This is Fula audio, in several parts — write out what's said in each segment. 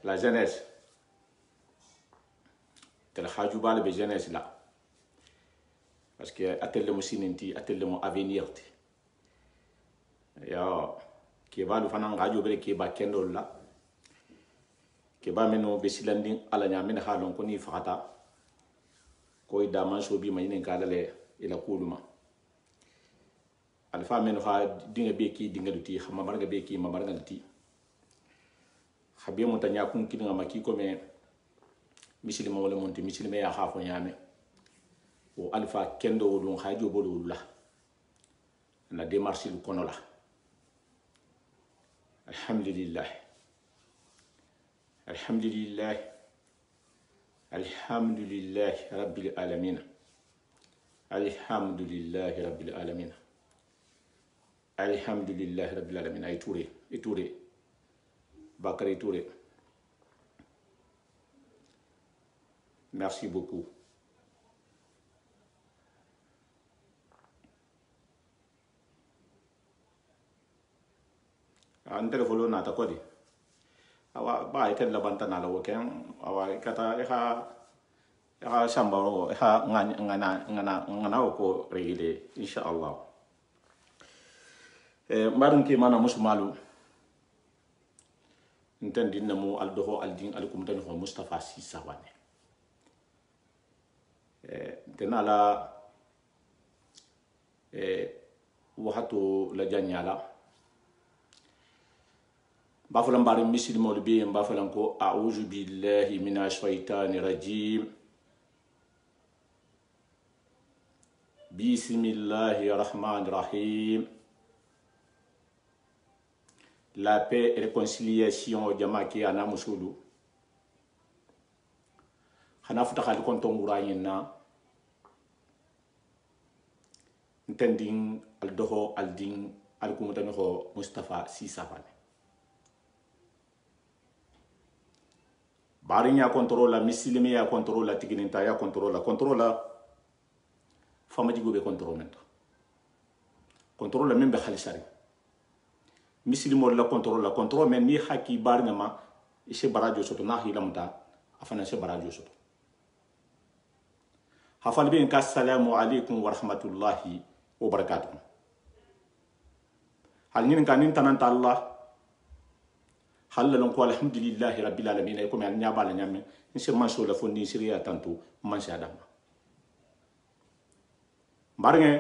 la jeunesse tel hajubal be jeunesse là parce que atelle mo sininti atelle mo avenir ti ya ke ba lu fanan gajo be ke ba kendol la ke ba meno be silandin ala nya min halon ko ni fakata ko ida man so bi mayne kala le ila kuluma alfa meno ha dinga be ki dinga duti xama marga be ki ma marga duti xabe mo tanya kun kidinga maki ko me misilima wala monti misilima ya khafo nyame o alfa kendo wodun hajo bodo la na démarche lu kono la alhamdulillah alhamdulillah alhamdulillah rabbil alamin alhamdulillah rabbil alamin alhamdulillah rabbil alamin ay touré Bakary Touré. Merci beaucoup. An telefolo na ta kodi. Awa ba ite la banta na la woken awa kata ha shamba ro ha ngana ko regile inshallah. Mbarin ki mana musmalu ntendi namu aldoho aldin alkum tan ho Mustafa Sisa wane tenala wahato la janyala bafulan bari misil molbi bafulan ko a'udhu billahi minash shaitani rajim bismillahir rahmanir rahim. La paix et réconciliation jamaki ana musulu hana futa khali konto nguranyina ntending aldoho aldin alkumutani ho Mustafa Sisa bane barinya contrôle misilime ya contrôle tigininta ya contrôle fama digo be contrôle membe khalisari misilimo la contrôle mais ni haki barngama ise barajo soto na hilamta afana se barajo soto hafal bin ka assalamu alaikum wa rahmatullahi wa barakatuh hal nin kanin tananta Allah halalon ko alhamdulillahi rabbil alamin ko men nyabala nyame nse manso la fondi siriya tanto mansa adam barnge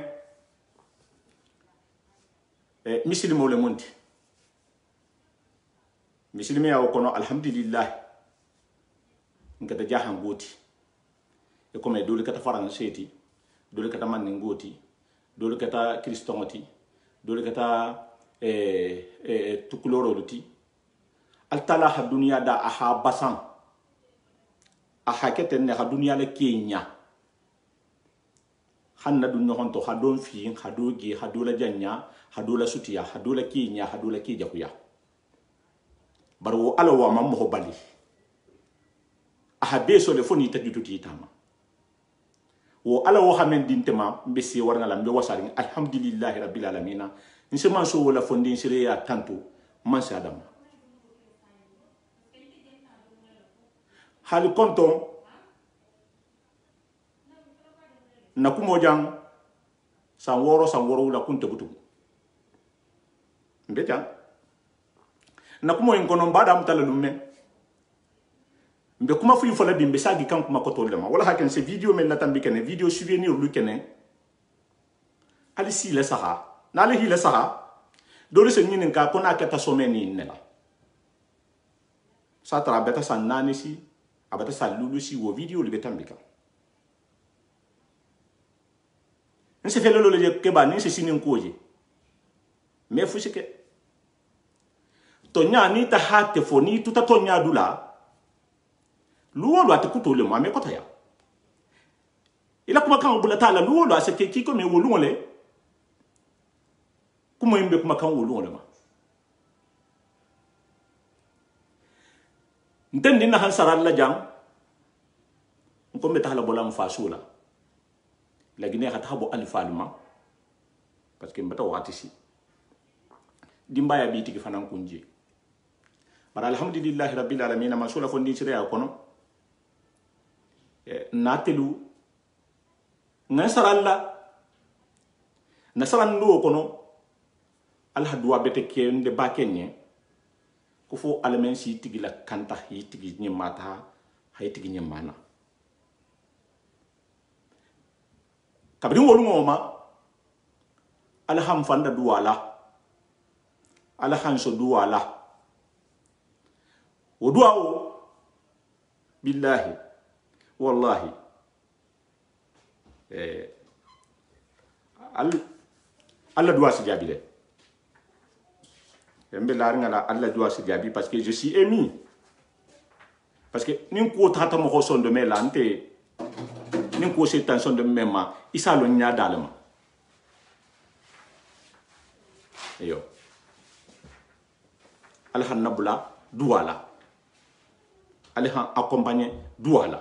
misilimo le monti misilime ya kono alhamdulillah ngata jahan goti e comme dole kata faranseti dole kata man ngoti dole kata kristongoti dole kata tukuloro luti altala ha dunya da aha basan aha keten ne ha dunya le kenya hanna dun honto ha don fi ha dogi ha dola janya ha dola sutiya ha dola kenya ha dola ki jakuya barwo ala wa mammo bali aha beso le foni tajututi tama wo ala wo hamen dintema mbesi warna la mbe wasari alhamdulillah rabbil alamin nse manso wala fondi sire ya tanto mansa adam hal konto nakumo jang san woro la kunte butu mbeta nakumo en kono mbada amtala lumme mbe kuma fu fola bimbe sagi kan kuma ko tollema wala haken se video men natambi kene video souvenir lu kene ali si la saha na le hi la saha dole se nyinin ka kona kata someni nela sa tra beta san nani si abata sa lulu si wo video le betambi ka nse fele lo le ke ba ni se sinin koje me fu se ke tonya ni ta hate foni tuta tonya dula luolo atekuto le mo kota ya ila kuma kan bula tala luolo aseke kiko me wolungole kuma imbe kuma kan wolungole ma ntendi na hansara la jang ngombe tahala bola mfasula lagine hata habo alfalma parce que mbata wakati si dimbaya biti ki fanan kunje bara alhamdulillah rabbil alamin ma sula fondi sire ya kono natelu nasaralla ndo kono alhadwa bete kende bakenye ko fo alamen si tigila kanta hi tigi nyimata hay tigi nyimana kabri wolu ngoma alham fanda duwala alhan so duwala ودعاء بالله والله Allah doit se jabi. Allah doit se jabi parce que je suis émis. Parce que nous ko tata mo son de melante nous ko c'est tension de memma isa lo nya dalama. Yo. Allah nabula douala. Allah accompagner douala.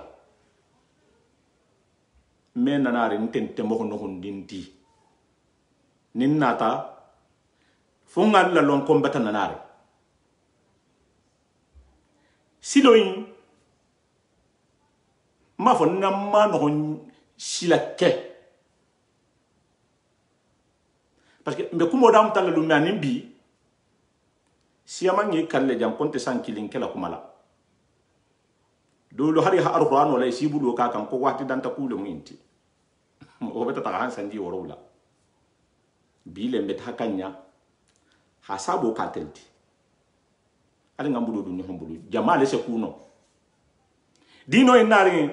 Mais nanare ntente mo no hundinti. Ninnata fongal la lon kombata nanare. Siloin ma fo namma no silake. Parce que me kumo dam tala lu manim bi siamangi kalle jam konte sankilin kala kumala. Dulu hari ha alquran wala isibu do kakam ko wati danta kulu minti o beta ta han sandi worola bile mbet hakanya hasabo katelti ali ngambudo du nyombulu jamale se kuno dino enari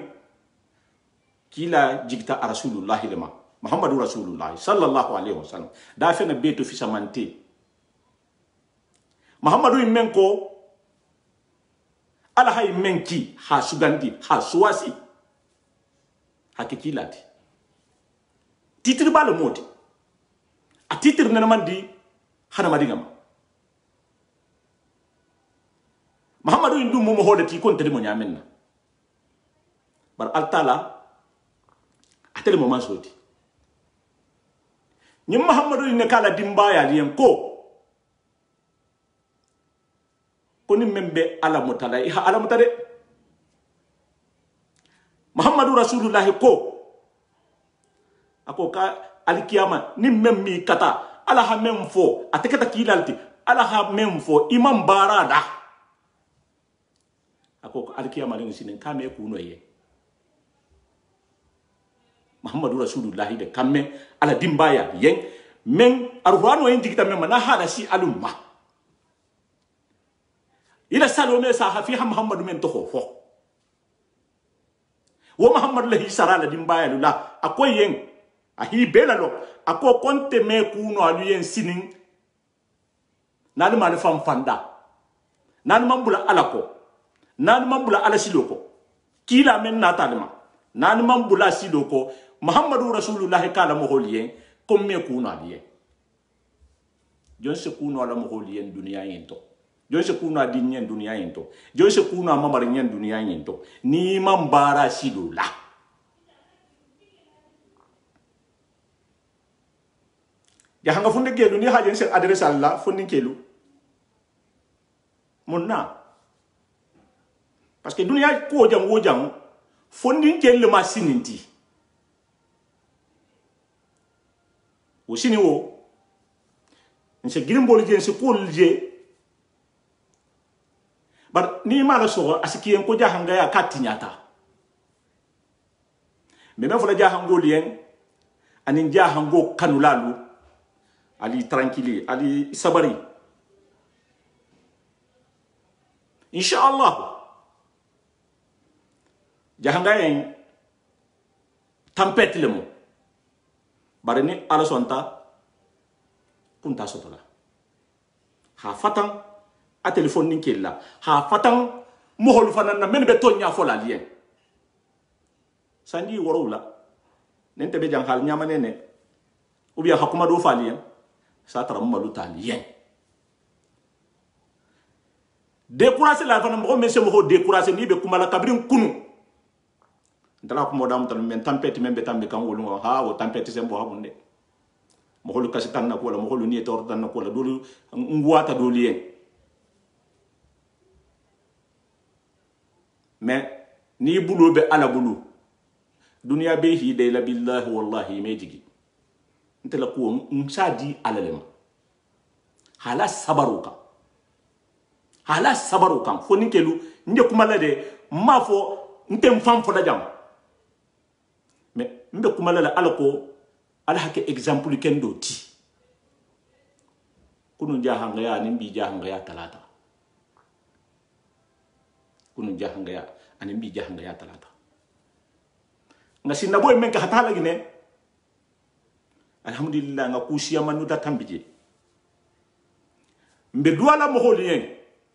kila jigta rasulullah lema muhammadu rasulullah sallallahu alaihi wasallam da fe na beto fi samante muhammadu menko ala hay menki ha sugandi ha suwasi hakikilati titre ba le moti a titre nana mandi hana madigam muhammadu indu mo hodati kon tede mo nyamenna bar altala atele mo mansoti nyim muhammadu ne kala dimbaya liyen koni membe ala mutala iha ala mutade muhammadu rasulullah ko ako ka alkiyama ni memmi kata ala ha memfo atekata kilalti ala ha memfo imam barada ako alkiyama ni sinen kame kuno ye muhammadu rasulullah de kamme ala dimbaya yen men arwano yen dikita memma na hada si alumma ila salome sa hafiha muhammadu men to fo wo muhammadu lahi sarala dimbaya lula akoy yen ahi belalo ako konte me kuno alu yen sinin nanu man fam fanda nanu mambula alako nanu mambula ala siloko kila men natalma nanu mambula siloko muhammadu rasulullah kala mo holiyen comme me kuno aliye jon se kuno ala mo holiyen dunya yento jon se kuno adinyen dunya yento jon se kuno mamar nyen dunya yento ni mambara silula ya hanga funde gelu ni hajen se adresse alla fondin kelu monna parce que dunya ko jam wo jam fondin kelu ma sininti o sini wo nse gimbol je se polje bar ni mala so asiki en ko jahanga ya katinyata me me fola jahango lien anin jahango kanulalu ali tranquille ali sabari inshallah jahanga en tempête le mo barani ala sonta kunta sotola ha fatan a telephone ni kella ha fatan mohol fanan na men be tonya fola lien sandi worowla nente be janghal nyama nene ou bien hakuma do falien sa tara malu talien décourager la fanan mo messe mo décourager ni be kuma la kabrin kunu ndala ko modam tan men tempête men be tambe kan wolu ha o tempête sembo habunde mo holu kasitan na ko la mo holu ni tor tan na ko la dolu ngwata do lien mais ni bulu be ala bulu dunia be hi de la billahi wallahi mejigi ntela ko nsadi alalema hala sabaruka foni kelu nde kumala de mafo ntem fam fo da jam mais mbe kumala la alako ala hake exemple kendo ti kunu jahanga ya nimbi jahanga ya talata kunu jahanga ya animbi jahanga ya talata ngasi nabo men ka hatala gine alhamdulillah nga kusiya manu da tambije mbe duala mo holien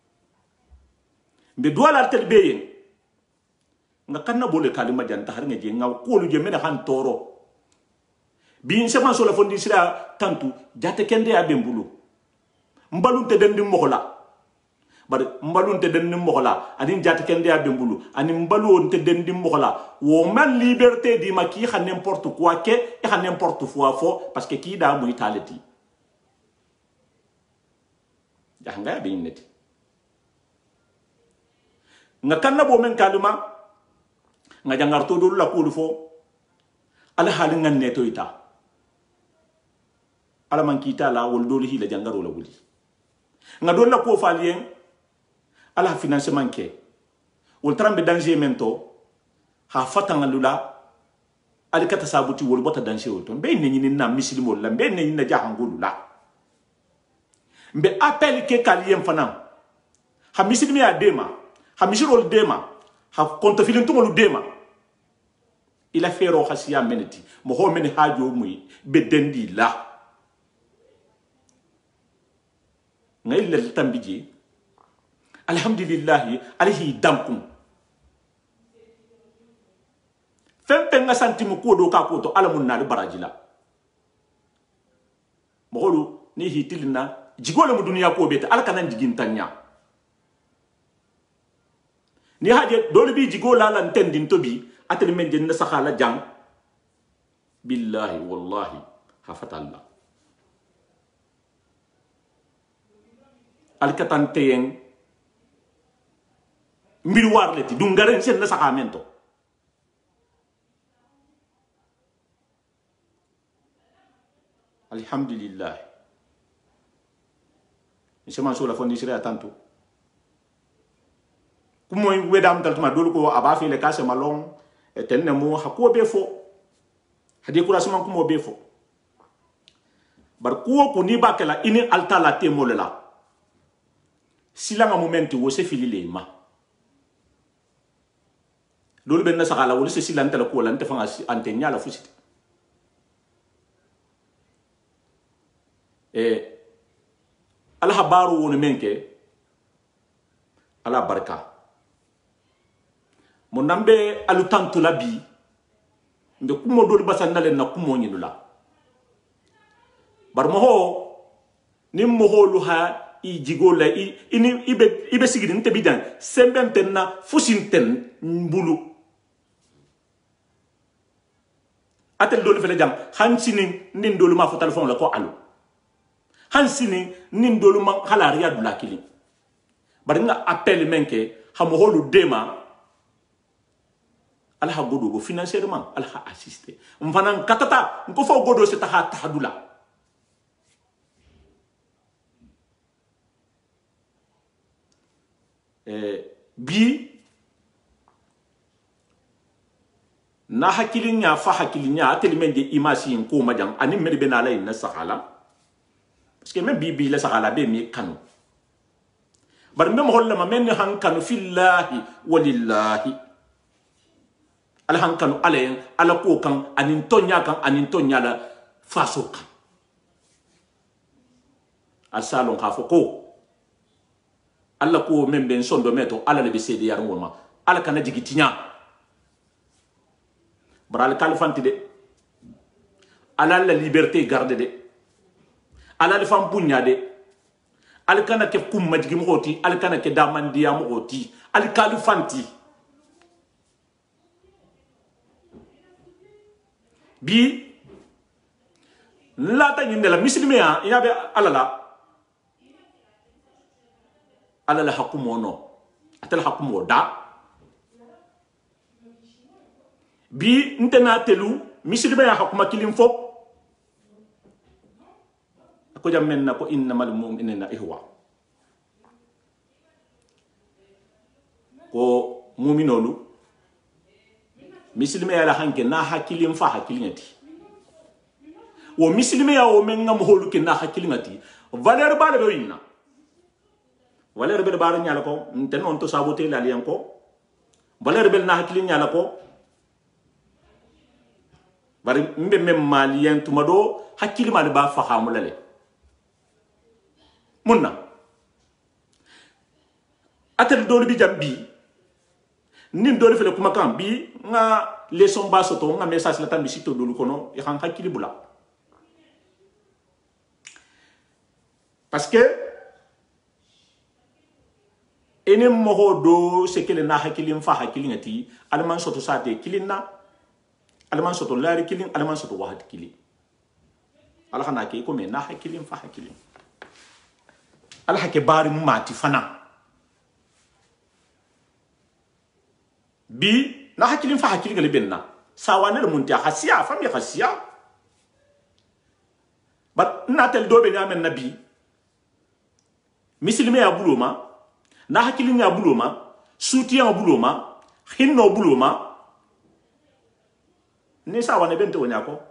mbe duala telbeyen nga kanna bole kalima janta har nga je nga ko lu je mena han toro bi sama so la fondi sira tantu jate kende ya bembulu mbalunte dendi mohola bar mbalunte dendi mohola ani jate kende ya bembulu ani mbalunte dendi mohola wo man liberté di maki ha n'importe quoi que et ha n'importe quoi fo parce que ki da mu italeti janga be neti nga kanna bo men kalima nga jangarto do la ko fo ala halin ngan neto ita ala man kita la wol doli hila jangaro la wuli nga do la ko falien ala financement ke wol trambe danger mento ha fatanga lula ali kata sabuti wol bota danger wol to be ne nyini na misilimo la be ne nyini na jahangulu la mbe appel ke kalien fana ha misilimi ya dema ha misirol dema ha konto filin tumolu dema ila fero hasiya meneti mo ho men hajo muy be dendi la ngay le tambiji alhamdulillah alihi damkum fempe nga santimu ko do ka ko to alamun na barajila mo holu ni hitilina jigole mu duniya ko beta alkanan jigintanya ni haje dole bi jigola lan tendin to bi atel men jenna sakhala jang billahi wallahi hafatalla alkatan teyeng mbir warleti dungaren sen na sakhamento alhamdulillah insema so la fondi sira tanto kumo wedam taltuma dolu ko abafi le kase malong etenne mo hako be fo hadi kura sama kumo be fo bar ko ko ni bakela ini altala te molela silanga momenti wo se filile ma dolu ben na sakala wo se silanta la ko lan te fanga ante nyala fusiti ala habaru woni menke ala barka mo nambe alu tantu labi mbe kumo do basandale na kumo nyinula bar mo ho nim mo ho lu ha i jigola ini ibe sigidi nte bidan sembenten na fusinten mbulu atel do le fele jam hansini nin do lu ma fo telephone la ko alu hansini nin do lu ma hala riyadu lakili bar nga appel menke ha mo ho lu dema alha godo go financièrement alha assister mfanan katata nko fo godo se taha tahadula bi na hakilinya fa hakilinya atelimen de imasi ko majang ani medbe na la inna sahala parce que même bi la sahala be mi kanu bar même holla ma men han kanu fillahi walillahi alhankanu alayen ala ko kan anin tonya la faso kan asalon khafo ko alla ko membe sondo meto ala le be sedi yar ngoma ala kana jigitinya bral kalfanti de ala la liberté garde de ala le fam punya de al kana ke kum majgi moti al kana ke damandiya moti al kalfanti bi la ta nyinde la muslimia yabe alala alala hakumo no atal hakumo da bi ntena telu misilima ya hakuma kilim fo ko jam men na ko innamal mu'minina ihwa ko mu'minolu misilima ya la hanke na hakilim fa hakilingati wo misilima ya o men ngam holu ke na hakilingati valeur bale be inna valeur be bar nyala ko nten on to saboter la lian ko valeur be na hakilin nyala ko bari mbe mem malien tumado hakili mal ba fahamu lale munna atel do bi jambi nin do fele kuma kan bi nga leçon ba soto nga message la tan bi sito dolu kono e han hakili bula parce que ene moho do sekele na hakili mfa hakili ngati alman soto sate kilinna alman soto lari kilin alman soto wahad kilin ala khana ke ko me na hakili mfa hakili ala hake bari mati fana bi na hakili mfa hakili gale benna sawane le munti hasiya fami hasiya bat natel do be nyamen nabi misilime ya buloma na hakili ya buloma soutien ya buloma hinno buloma ni sawane bente wonyako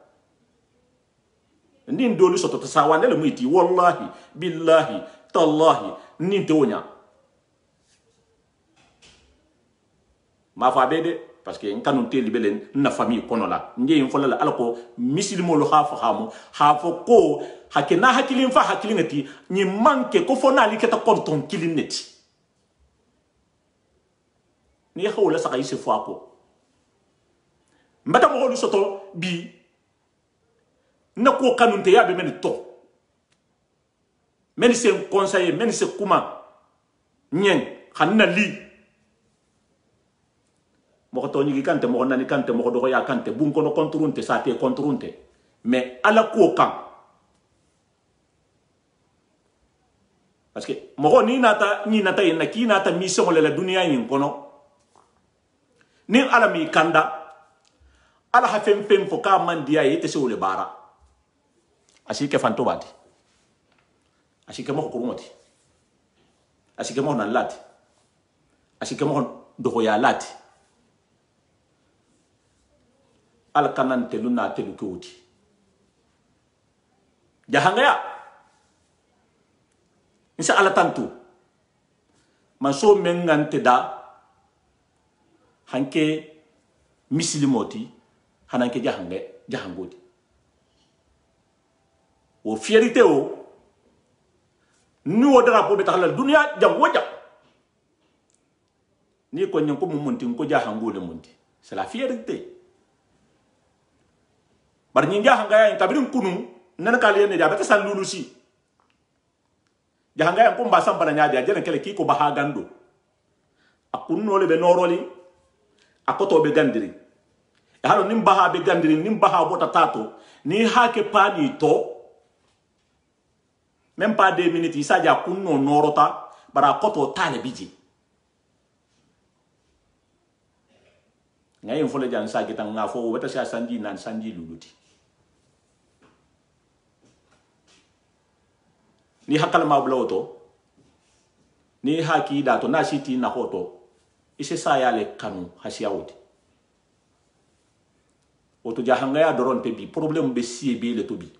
ndin dolu soto sawane le muiti wallahi billahi tallahi ni tonya ma fa bede parce que nkanu teli belen na famille kono la nge en fola alko misilimo lo hafa hamu hafo ko hakena hakilin fa hakilingati ni manke ko fona liketa konton kilineti ni hawla sa kayse fo ko mbata mo soto bi na ko kanunte yabe men to men se conseiller men se kuma nyen xanna li mo to ni kante mo nani kante mo do ya kante bun ko no contrunte sa te contrunte mais ala ko kan parce que mo ni nata ina ki nata mission le la dunia yin kono ni ala mi kanda ala ha fem fo ka mandia yete se wole bara asike fanto bati asike mo ko moti asike mo nan lati asike mo do ya lati al kanan telu na telu koti jahanga ya insa ala tantu man so mengante da hanke misilimoti hananke jahangoti o fierté o ni o drapeau be taxala dunia jam wajam ni ko nyanko mum monti ko jahangole monti c'est la fierté bar nyi jahanga ya tabirin kunu nan kale ne jabata san lulusi jahanga ya ko mbasam bana nyaade ajene kele ki ko bahagando akunno le be noroli akoto be gandiri halo nim baha be gandiri nim baha bota tato ni hake pani to même pas 2 minutes isa ja kunno norota bara koto tale biji ngay fole jan sa gitan nga fo wata sa sanji nan sanji luluti ni hakal ma bloto ni haki dato na siti na hoto ise sa yale kanu hasiawti oto jahanga ya doron te bi problème be si be le tobi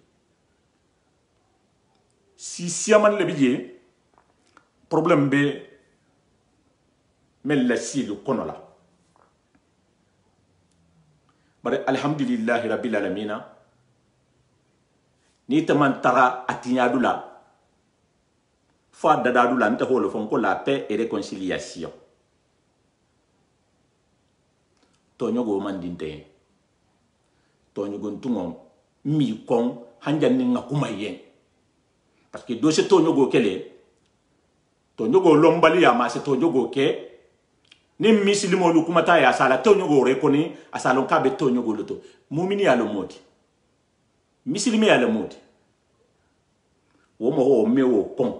si siaman le biye problème be mel la si le konola bare alhamdulillah rabbil alamin ni taman tara atinyadula fa dadadula nte holo fon ko la paix et réconciliation tonyo go mandinte tonyo go ntungo mi kon hanjan ni ngakuma yen parce que do se tonyo go kele tonyo go lombali ya ma se tonyo go ke ni misilimo lu kuma ta ya sala tonyo go rekoni asalon ka be tonyo go loto mumini ya lo moti misilimi ya lo moti wo mo wo me wo kon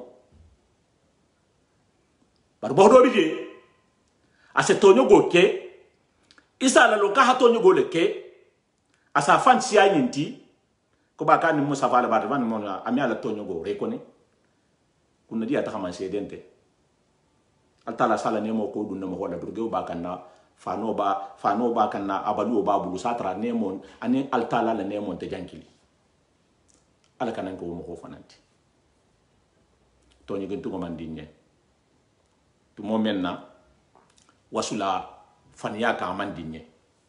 par bodo bije a se tonyo go ke isa la lo ka hato nyugo le ke asa fan siya nyinti ko ba kan musa fa la ba van mo ami ala to nyugo rekone kunna dia ta kama sedente altala sala ne mo ko dun mo wala burge ba kan na fano ba kan na abalu ba bulu satra ne mon ani altala la ne mon te jankili ala kanan ko mo ko fananti to nyugo to mandinye to mo menna wasula faniya ka mandinye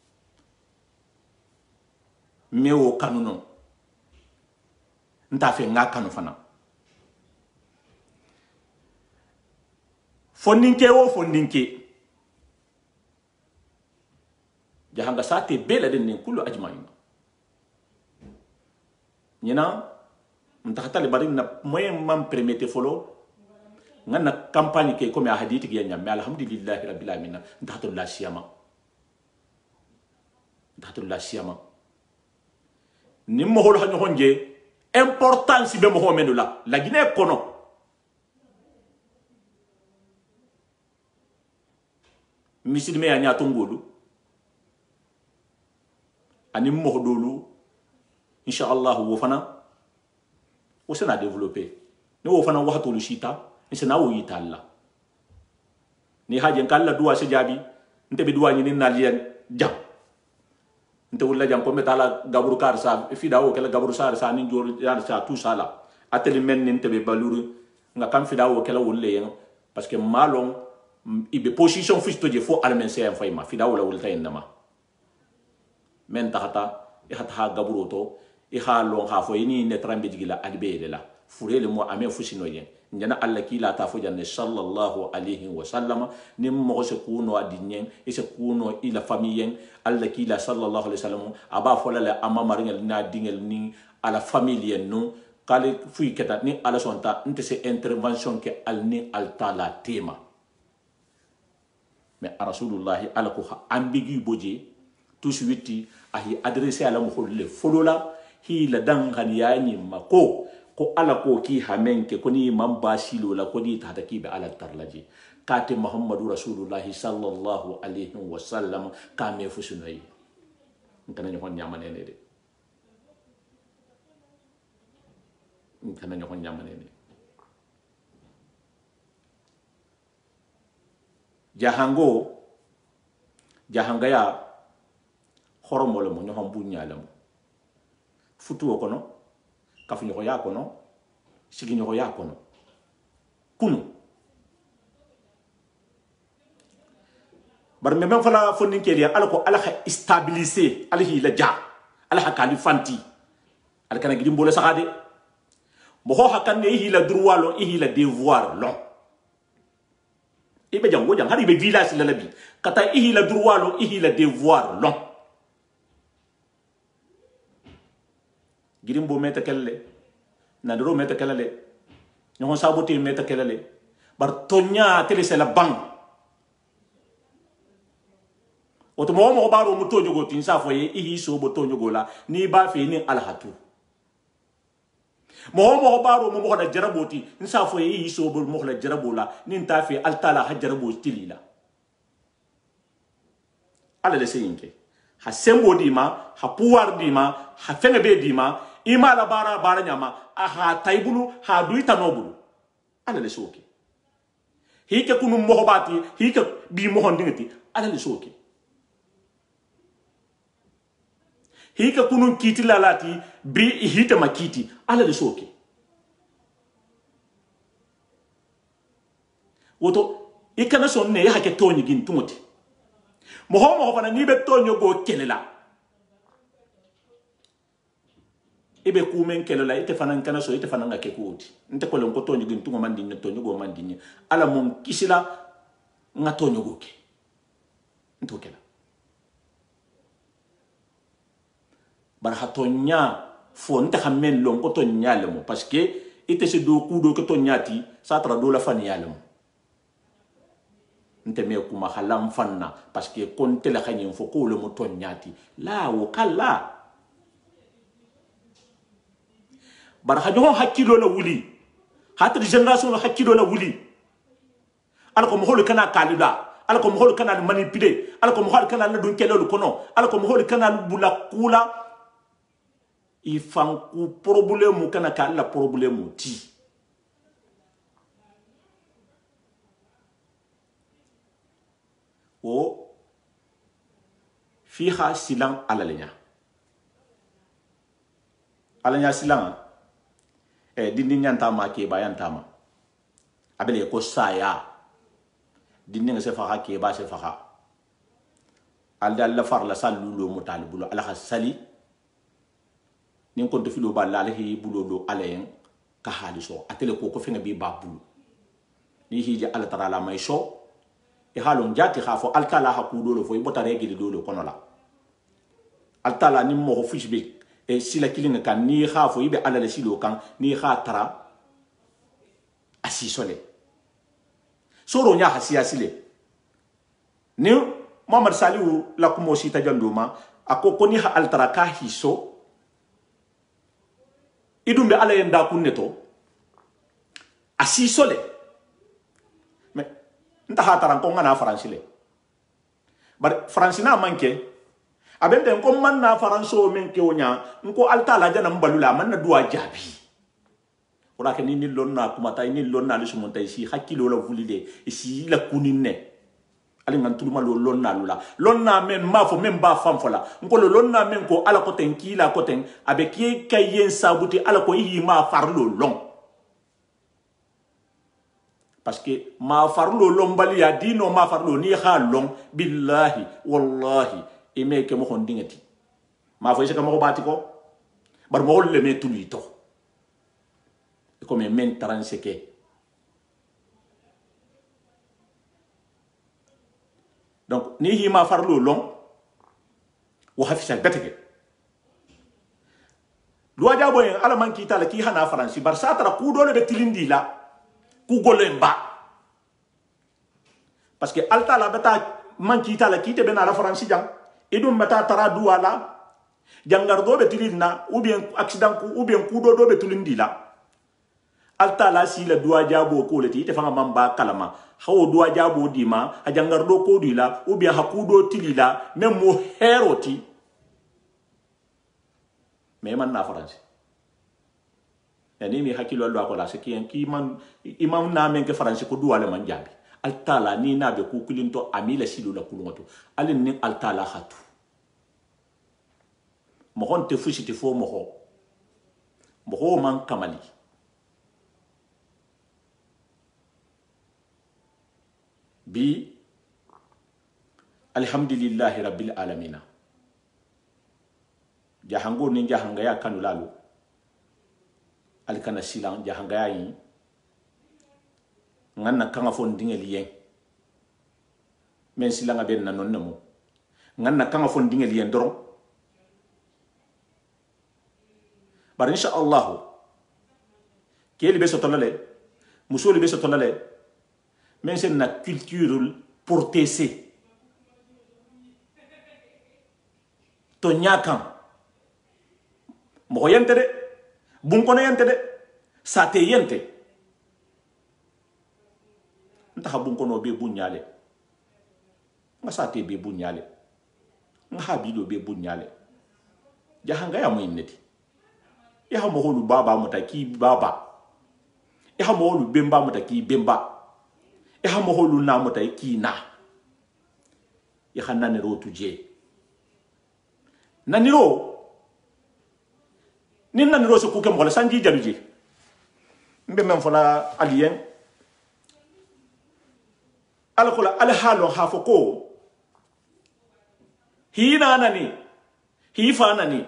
mewo kanuno nta fe nga kanu fana fondinke wo fondinke jahanga sate bela den kullu ajmain nyina nta hatale bari na moyen mam permettre folo ngana campagne ke comme hadith ki nyam alhamdulillah rabbil alamin nta hatul la siyama ni mo hol hanyo honje importance be mo homenu la Guinée kono misidme ya nya tongolu ani mo dolu inshallah wo fana wo sena développer ni wo fana waxatu lu shita ni sena wo yitalla ni hajen kala duwa se jabi nte be duwa ni nalien jam nte wala jam ko metala gabru kar sa fidawo kala gabru sa ni jor ya sa tout ça là ateli men ni nte be baluru nga kam fidawo kala wolle yen parce que malon ibe position fisto je fo almen se en fayma fidawo la wulta indama men tahata e hata gabru to e ha lon ha fo yini ne trambe jigila albe la furele mo ame fusino yen njana alla kila ta fo janne sallallahu alayhi wa sallama nim mo se kuno adinyen e se kuno ila famille alla kila sallallahu alayhi wa sallam aba fo la amma maringal na dingel ni ala famille no kale fuy keta ni ala sonta nte se intervention ke alni altala tema mais rasulullah ala ko ambigu boje tout suite ahi adressé ala mo le folola hi la dangan yani mako ko ala ko ki hamenke ko ni mamba silo la ko ni tata ki be ala tarlaji kate muhammadu rasulullah sallallahu alaihi wasallam ka me fusunay ngana ñu ñamane ne de ngana ñu ñamane ne jahangaya horomole mo ñoham buñalam futu ko no kafu ñoko ya ko no sigi ñoko ya ko no kunu bar même fala fondin ke dia alako ala ha stabiliser alhi la ja ala ha kalifanti al kana gidim bole saxade mo ho hakan ne hi la droit lo hi la devoir lo ibe jango jang hari be village la labi kata hi la droit lo hi la devoir lo gidim bo meta kelle na dro meta kelle ñon saboté meta kelle bar tonya tele c'est la banque oto mo baro mo tojo go tin sa foye ihi so bo tojo go la ni ba fe ni alhatu mo baro mo da jaraboti ni sa foye ihi so bo mo la jarabola ni ta fe altala ha jarabo tilila ala le seyinke ha sembo dima ha pouvoir dima ha fenge be dima ima la bara nyama aha taibulu ha duita nobulu ala le soke hike kunu mo bati hike bi mo hondingati ala le soke hika kunun kiti lalati bi hita makiti ala le soke woto ikana sonne ya hake tonyi gin tumoti mo fana ni be tonyo go kelela ibe kumen kelela ite fana kana so ite fana ngake kuti nte ko lon ko tonyi gin tumo mandinye tonyo go mandinye ala mum kisila nga tonyo go ke ntokela bar hatonya fo nta xamen lon ko to nyalemo parce que ite se do ku do ko to nyati sa tra do la fan yalemo nte me kuma halam fanna parce que kon tele xagn fo ko le mo to nyati la wo kala bar hajo hakilo la wuli hatra generation hakilo la wuli al ko mo hol kana kalida ala ko mohol kana manipuler ala ko mohol kana dun kelol kono ala ko mohol kana bula kula ifanku problème kana ka la problème ti o fiha silang alalenya alanya silang dindi nyanta ma ke bayan tama abele ko saya dindi nga se faxa ke ba se faxa alda la far la sallu lo mutalibulo ala khasali nin konto filo ba la hi bulo do alen ka haliso atele ko fenga bi babulu ni hiji ala tarala may so e halon jati khafo altala hakudo lo fo bota regili do lo kono la altala ni mo fushbe e sila kilinga kan ni khafo ibe ala le silo kan ni kha tara asisole soro nya hasiya sile ni Muhammad Salihu la kumo sita janduma akoko ni ha altara ka hiso idumbe ala yenda kunneto asisole me nta hataran ko ngana faransile bar fransina manke abende ko manna faranso men ke onya nko alta la jana mbalula manna duwa jabi ora ke ni lonna kuma tay ni lonna le sumonta isi hakilo la vulide isi la kuninne ali ngan tuluma lo lonna men ma fo men ba fam fola nko lo lonna men ko ala ko ten kila ko ten abe ki kayen sabuti ala ko yi ma farlo long parce que ma farlo lombali ya dino ma farlo ni ha long billahi wallahi e me ke mo hondingati ma fo ka mo bati ko bar mo le me tulito e comme men transeke donc ni hi ma farlo long wa hafisa beteke lo jabo en ala man kita la ki hana faransi bar satara ku dole be tilindi la ku golemba parce que alta la beta man kita la kite be na la faransi jang idum mata tara duala jangar do be tilinna ou bien accident ku ou bien ku do be tilindi la alta la si la dua jabo ko le ti te fanga mamba kalama hawo dua jabo dima a jangar do ko dila ou bien hakudo tilila même mo heroti mais man na faransi yani mi hakilo do ko la se ki man imam na men ke faransi ko dua le man jabi altala ni na be ku kulinto amila silu la kulungoto alin ni altala khatu mo honte fushiti fo mo ho man kamali bi alhamdulillahi rabbil alamin jahango ni jahanga ya kanulalu alkana silang jahanga yi nganna kanga fon dingel yen men silanga ben na non namo nganna kanga fon dingel yen doron bar insha Allah keli be sotolale musoli be sotolale men c'est na culture pour tc to nyakan mo yente de bun kono yente de sa te yente nta habun kono be bunyale nga sa te be bunyale nga habido be bunyale jahanga ya moyineti ya mo holu baba mutaki baba ya mo holu bemba mutaki bemba ya mo holu na mutaki na ya hanane ro tuje naniro ni naniro se kuke mo la sanji jaluje mbe men fola alien alakola alhalo hafoko hina nani hifa nani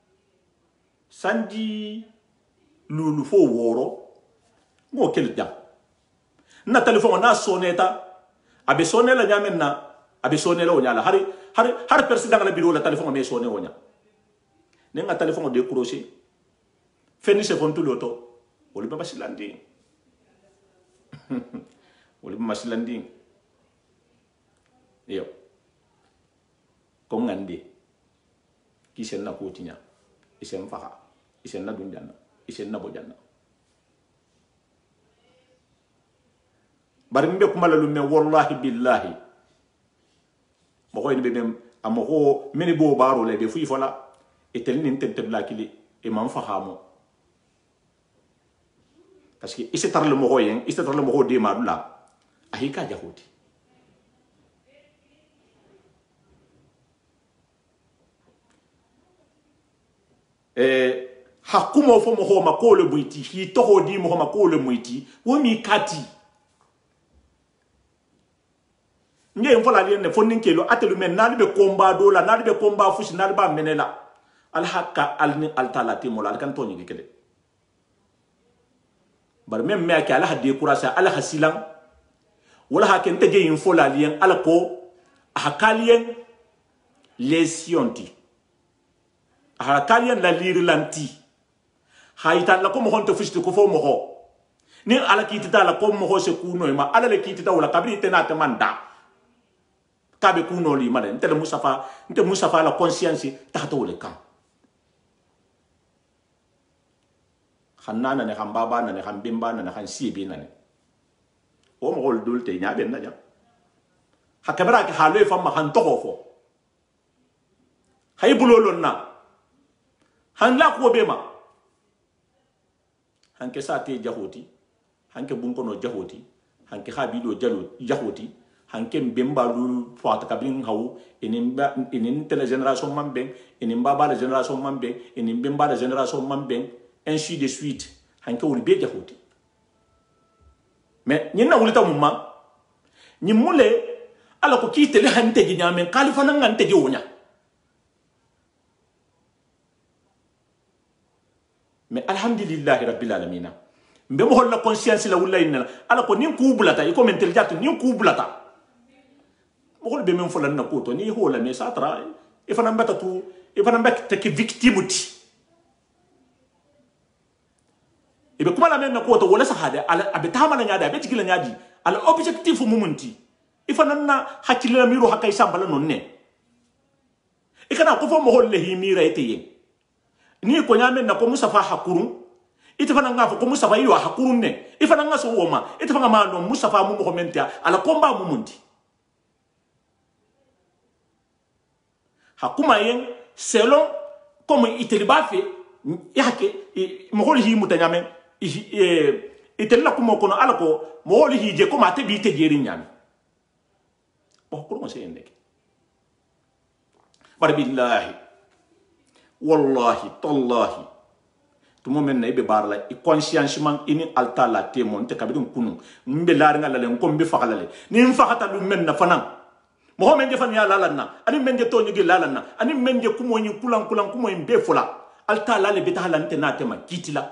sanji lulu fo woro ngo kel jam na telephone na soneta abe sonela nyamen na abe sonela onyala hari president la biro la telephone me sonne onya nenga telephone de crochet feni se fon tuloto woli ba basilandi woli ba basilandi yo ko ngandi kisen na kotinya isen faha isen na dunjanna isen na bojanna bari mbe kuma la lumme wallahi billahi mo ko ni be mem amoko meni bo baro le be fu fola etel ni tente bla kili e man fahamo parce que ise tar le mo yen ise tar le mo de madula ahika jahudi hakumo fo mo ho makole buiti hi to ho di mo makole muiti wo mi kati nge mfola liene fo ninkelo atelu men nali be combat do la nali be combat fusi nali ba menela al hakka al ni al talati mo la kan toni dikede bar même me akala hadi kurasa ala hasilan wala haken teje yin fola lien ala ko hakalien lesionti hakalien la lirilanti hayta la ko mo honto fusti ko fo mo ho ni ala kitita la ko mo ho se kuno ma ala le kitita wala kabri tenata manda kabe kuno li malen nte Mustafa la conscience tato le kan xanana ne xam baba na ne xam bimba na ne xam sibi na ne o mo gol dulte nya ben na ja hakabara ki halu fa ma han to fo hay bulolon na han la ko be ma han ke sa te jahoti han ke bun kono jahoti han ke habilo jalo jahoti hanke mbemba lu fata kabin hawu inin tele génération mamben inin baba la génération mamben inin mbemba la génération mamben ainsi de suite hanke wuri be jahoti mais nyina wulita mumma nyimule ala ko kitele hante gi nyamen khalifa nan ngante gi wonya mais alhamdulillah rabbil alamin mbemo holla conscience la wulay nela ala ko nin ku bulata iko mentel jatu nin ku bulata mo be men folan na koto ni hola me satra e fana mbata tu e fana mbata ke victime ti e be kuma la men na koto wala sahada ala abetama na nyada be tigila nyadi ala objectif mumunti e fana na hakila miro hakai sambala nonne e kana ko fo mo holle hi mira ete ni ko nyame na ko Mustafa hakurun ite fana nga fo ko Mustafa yo hakurun ne e fana nga so woma ite fana ma no Mustafa mu mo mentia ala komba mumunti hakuma yen selon comme iteliba fait yake mo hi mutanyame itella kuma kono alako mo hi je ko mate bi te jeri nyame o ko mo se endeke bar billahi wallahi tallahi tumo men na ibe barla i consciencement ini alta la témoin te kabidun kunu mbe laari ngala len ko mbe fakalale ni mfakata lu men na fanan mo men defan ya lalanna ani men de toni gi lalanna ani men de kumo ni kulan kumo mbe fola alta la le beta halante na tema kitila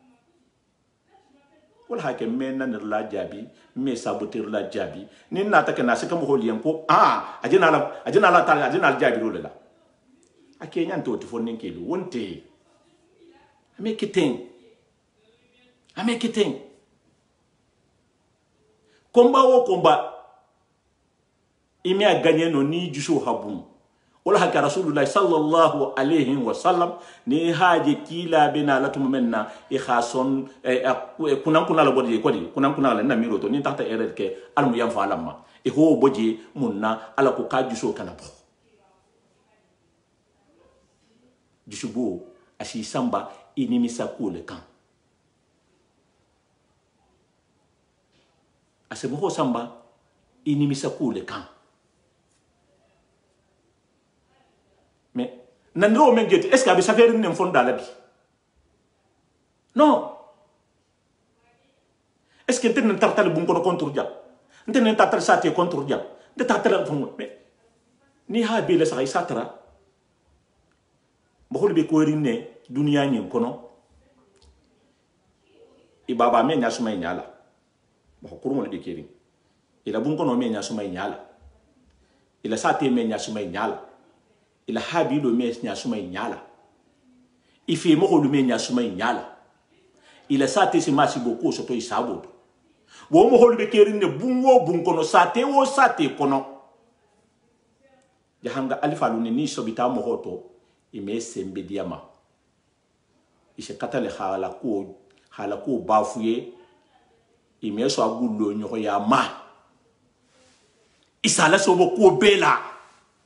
wala hake men na la jabi me saboter la jabi ni na ta kana saka mo holiyen ko ajina la ta ajina jabi lo la akenya nto tifon nkelu wonte ame kiten komba wo komba imi a gagné no ni juso habum wala haka rasulullah sallallahu alayhi wa sallam ni haje kila bina latum menna e khason kunan la bodi kodi kunan la na miroto ni tata ereke almu yam falama e ho boje munna ala ko ka juso kana bo jusubo ashi samba inimisa kule kan asemo samba inimisa kule kan mais nandro men jeti est-ce que abi safer nem fonda la bi non est-ce que ten tartal bu ko contre dia ten tartal sate contre dia de tartal fon mais ni ha be la sa satra mo be ko rinne dunia nyin kono ibaba me nya suma nyala mo ko mo le be keri ila bun kono me nya suma nyala ila sate me nya suma nyala ila habilo me nya suma nyala ifi mo ko me nya suma nyala ila sate si masi boko so to isabo bo mo ko be keri ne bun kono sate wo sate kono jahanga alifa lu ni sobita mo hoto ime sembe diama ise katale hala ko bafuye ime so agullo nyo ya ma isala so bo ko bela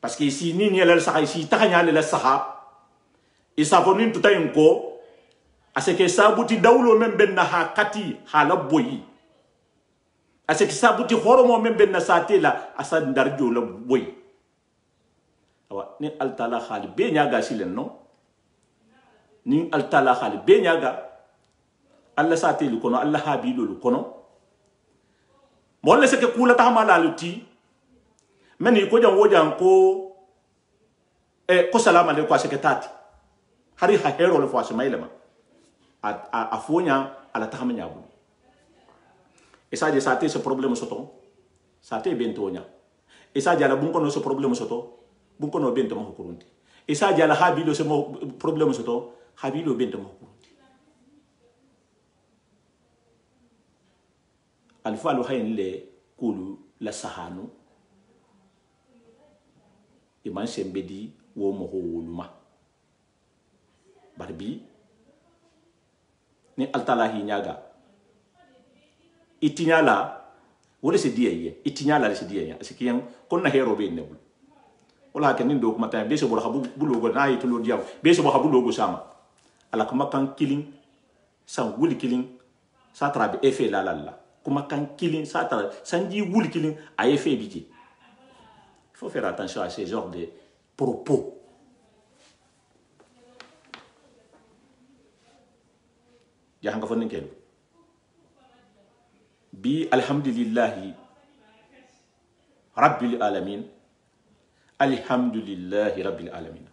parce que ici ni ni la saha ici takanya la saha isa fonin tuta ko aseke sabuti dawlo men benna ha kati hala boyi aseke sabuti horomo men benna satela asa ndarjo la boyi awa ni altala khali be nyaga silen no ni altala khali be nyaga alla sateli kono alla habilu kono mo le seke kula ta mala luti meni ko jam wojan ko ko salama le ko aseke tati hari ha hero le fo asmailema a fonya ala tahama nyabu e sa je sa te ce problème soto sa te bentonya e sa jala bun kono ce problème soto bun kono bento mo kurunti e sa jala habilo ce problème soto habilo bento mo kurunti alfalu hayn le kulu la sahanu iman sembedi wo mo holuma barbi ni altalahi nyaga itinyala wala se diye itinyala le se diye asikiyan kon na hero be nebul wala kan ndo kuma tan be so bolo habu bulo go na yitulo diaw be so habu logo sama ala kuma kan killing san wuli killing sa trabe effet la kuma kan killing sa tra sanji wuli killing a effet biji. Il faut faire attention à ces genres de propos. Ya hanga fonin kelu bi alhamdulillahi rabbil alamin alhamdulillahi rabbil alamin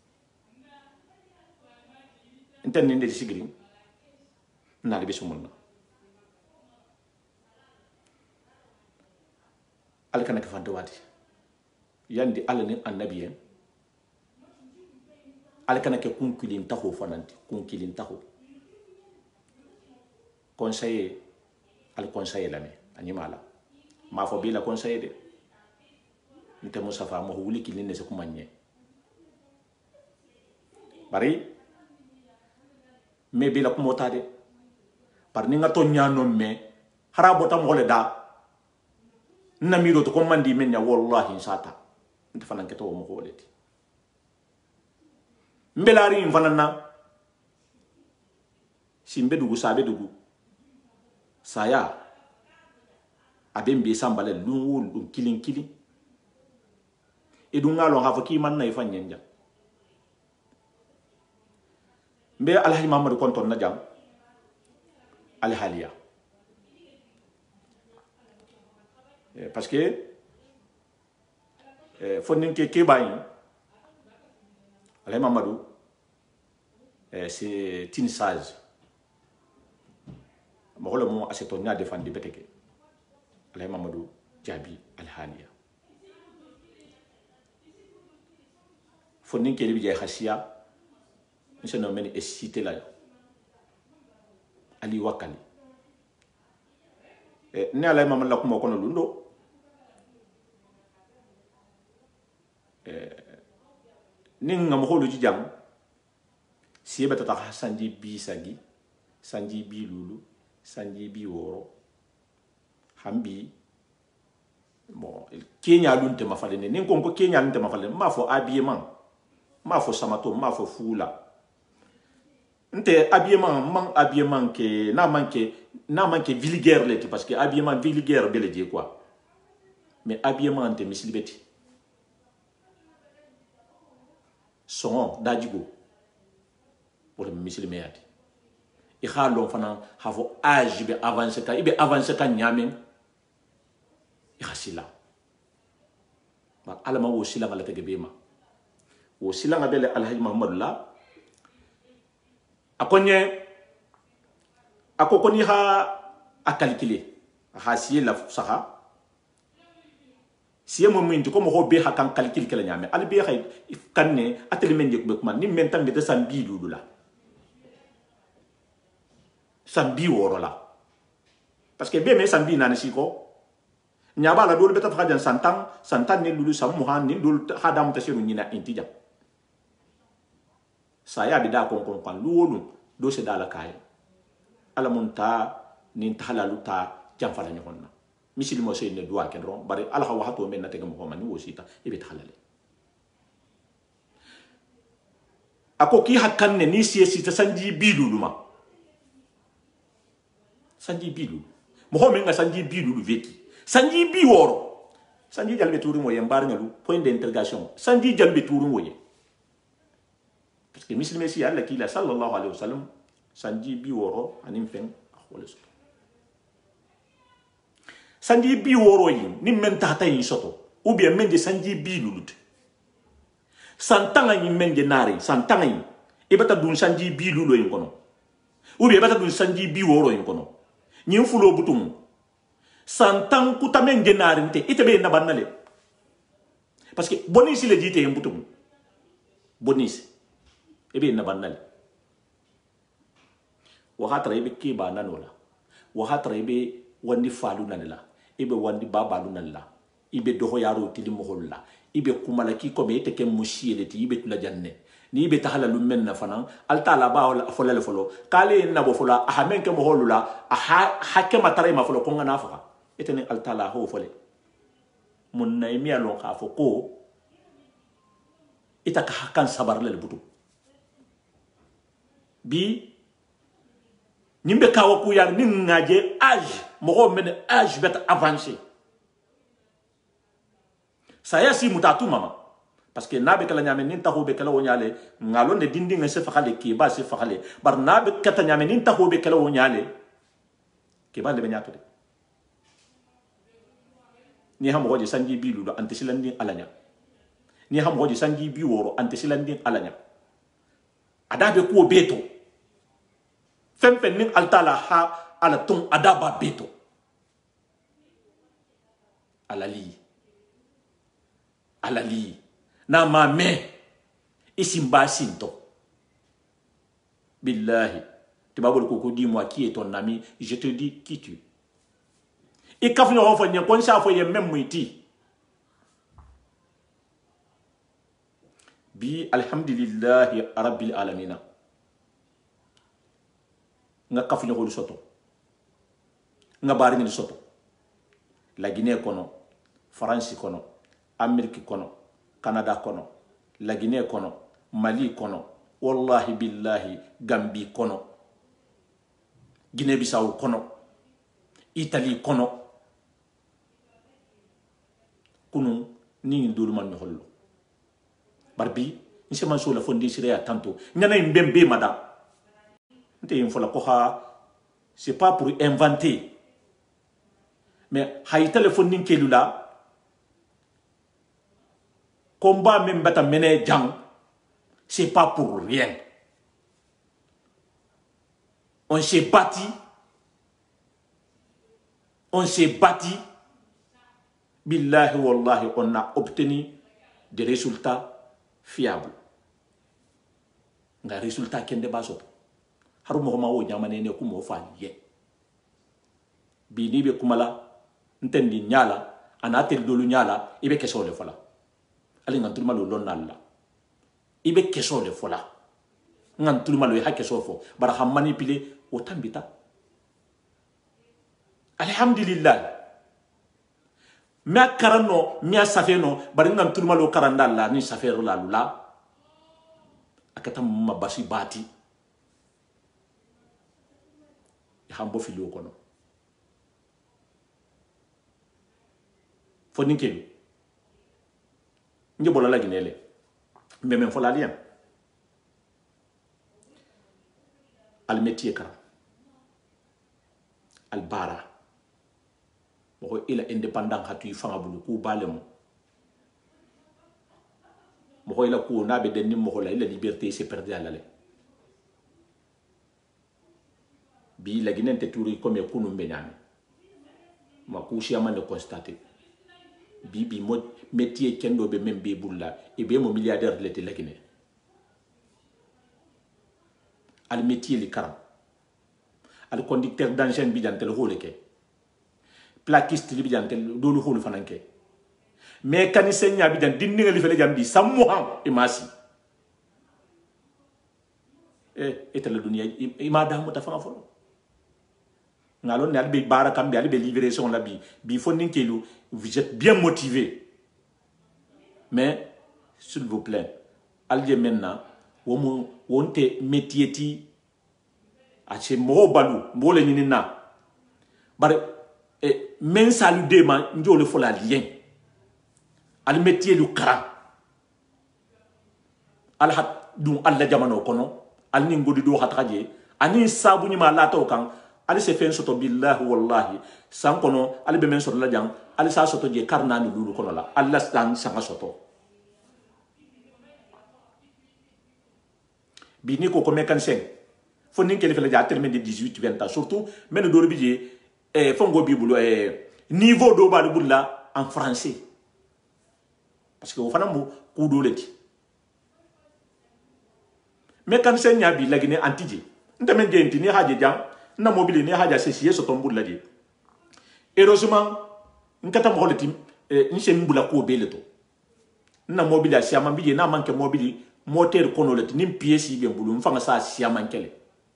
enten nende sigiri na le bisumullah alkana ka fanta wati yandi alani annabiyen alkana ke kunkilin taho fananti kunkilin taho conseiller al conseiller lame animala ma fo bi la conseiller de nte musafa mo wuli kilin ne se kumanye bari me bi la kumota de par ni ngato nyano me harabo tam hole da namiro to komandi men ya wallahi sata nte fanan ke to mo holeti mbelari fanana simbe dugu sabe dugu saya abembe sambale lungu kilin edungalo hafa ki man nay fanyanja mbe alhaji mamadou konton na jam alhalia parce que fonin ke bayin alhaji mamadou c'est une sage mogolo mo aseto nya defandi beteke alay mamadou jabi alhania fonin kele bi jay khasiya monsieur no meni cité la ali wakali ne alay mamadou la ko mo kono lundo nin ngam holu jam sibe tata sanji bi sagi sanji bi lulu sanji bi woro hambi bon kenya lunte mafalene nin ko kenya lunte mafalene ma fo habillement ma fo samato ma fo fula nte habillement ke na manque vulgaire leti parce que habillement vulgaire bele die quoi mais habillement nte mislibeti son dajigo pour le muslimiyati i xalon fana hafo âge be avancer ka ibe avancer ka nyamen i khasila ba alama wo sila ngala tege bema wo sila ngabele alhaji muhammad la akonye akokoni ha akalkile ha sila saha siye mo min ko mo be ha kan calcul kala nyame al be hay kanne ateli men jek be kuma ni men tambe de sambi lulula sambi worola parce que be me sambi nan siko nyaba la dol beta fajan santan ne lulu sam muhan ni dol hadam tasiru nyina intija saya bida kon luwolu do se dala kay ala munta nin tahalalu ta jamfala nyonna misil mo sey ne duwa ken ron bari ala ha wato men natege mo mani wosita ibe halale ako ki hakanne ni siesi ta sanji bilulu ma sanji bilulu mo ho men nga sanji bilulu veki sanji bi woro sanji jalbe turu mo yembar ngalu point d'interrogation sanji jalbe turu mo ye parce que muslimi si Allah ki la sallallahu alaihi wasallam sanji bi woro anim fen akhole so sanji bi woro yi ni men tata yi soto ou bien men de sanji bilulu santanga yi men de nari santanga yi e bata dun sanji bilulu yin kono ou bien bata dun sanji bi woro yin kono nyin fulo butum santan kutamen genarinte itebe na banale parce que bonisi le dite en butum bonisi ebe na banale wa hatra ebe ke ba nanola wa hatra ebe wandi falu nanela ebe wandi babalu nanela ibe doho yaro tili moholla ibe kumala ki ko be te kem musiyele ti ibe tula janne ni ibe tahala lummen na fanan alta la ba wala fola le folo kale na bo fola aha men ke moholula aha hakke matare ma folo ko ngana fa etene alta la ho fole mun na imi alon ka fo ko ita ka hakan sabar le butu bi nimbe kawo ku yar ni ngaje âge mo men âge bet avancer saya si mutatu mama parce que nabe kala nyame nin taho be kala wonyale ngalo ne dindi ngese fakale ki ba se fakale bar nabe kata nyame nin taho be kala wonyale ke ba le benyato de ni ham goje sanji bilu do antesilandin alanya ni ham goje sanji bi woro antesilandin alanya adabe ko beto fempen nin altala ha ala ton adaba beto alali na mame isimba sinto billahi tibabol ko dis-moi qui est ton ami, je te dis qui tu es. Et quand on fait un point ça faut y même muiti bi alhamdulillahi rabbil alamin nga kafino ko soto nga bari ni soto la Guinée kono France kono Amérique kono Canada kono la Guinée kono Mali kono wallahi billahi Gambie kono Guinée Bissau kono Italie kono kunu ni ndulu man hollo barbi ni se man so la fondi sire tanto nyana mbembe mada nte infola ko ha c'est pas pour inventer mais hay téléphone nin kelula combat même bata mené jang c'est pas pour rien on s'est battu billahi wallahi on a obtenu des résultats fiables nga résultat kende baso haru mo ma wo nyamane ne ku mo fa ye bi ni be kumala ntendi nyala anatel dolu nyala ibe keso le fola ali ngantulma lo lonnalla ibe keso le fola ngantulma lo ha keso fo bara ha manipuler o tambita alhamdulillah mia karano mia safeno bari ngantulma lo karandalla ni safero la lula akata mabasi bati hambo filo kono fo ninkelu nje bola la ginele mais fo la lien al métier kara al bara mo ila indépendant hatu fanga bulu ku balemo mo ila ku na be den mo la ila liberté c'est perdu à l'aller bi la Guinée te touri comme kunu mbenyami ma kushi amane constater bi mo métier kendo be même be bulla e be mo milliardaire de la Guinée al métier li karam al conducteur d'engin bi jantel holeke plaquiste li bi jantel dolu holu fananke mécanicien nya bi jan dinninga li fele jambi samuhan imasi etala dunia ima damu ta fanga folo ngalon ne albe barakam bi albe livraison la bi fondin kelu vous êtes bien motivé mais s'il vous plaît alliez maintenant wonte métier ti a che mo balu mo le ni na bare men salu de ma njole fo la lien al métier lu kara al hat dum alla jamano kono al ni ngodi do hataje ani sabu ni ma la to kan al se fen soto billahi wallahi san kono al be men soto la jang al sa soto je karna ni lulu kono la alla stan sanga soto bini ko mécanicien fo nin kele fele ja terme de 18 20 ans surtout men do bi fongo bibulo niveau do ba bulla en français parce que o fana mo ku do leti mécanicien nya bi lagine antije ndame genti ni haje jam na mobile ni haja sesiye so tombul ladi heureusement nkata mo leti ni se mbula ko beleto na mobile asiama bi na manke mobile moteur kono leti ni pièce bi mbulu mfanga sa asiama nkele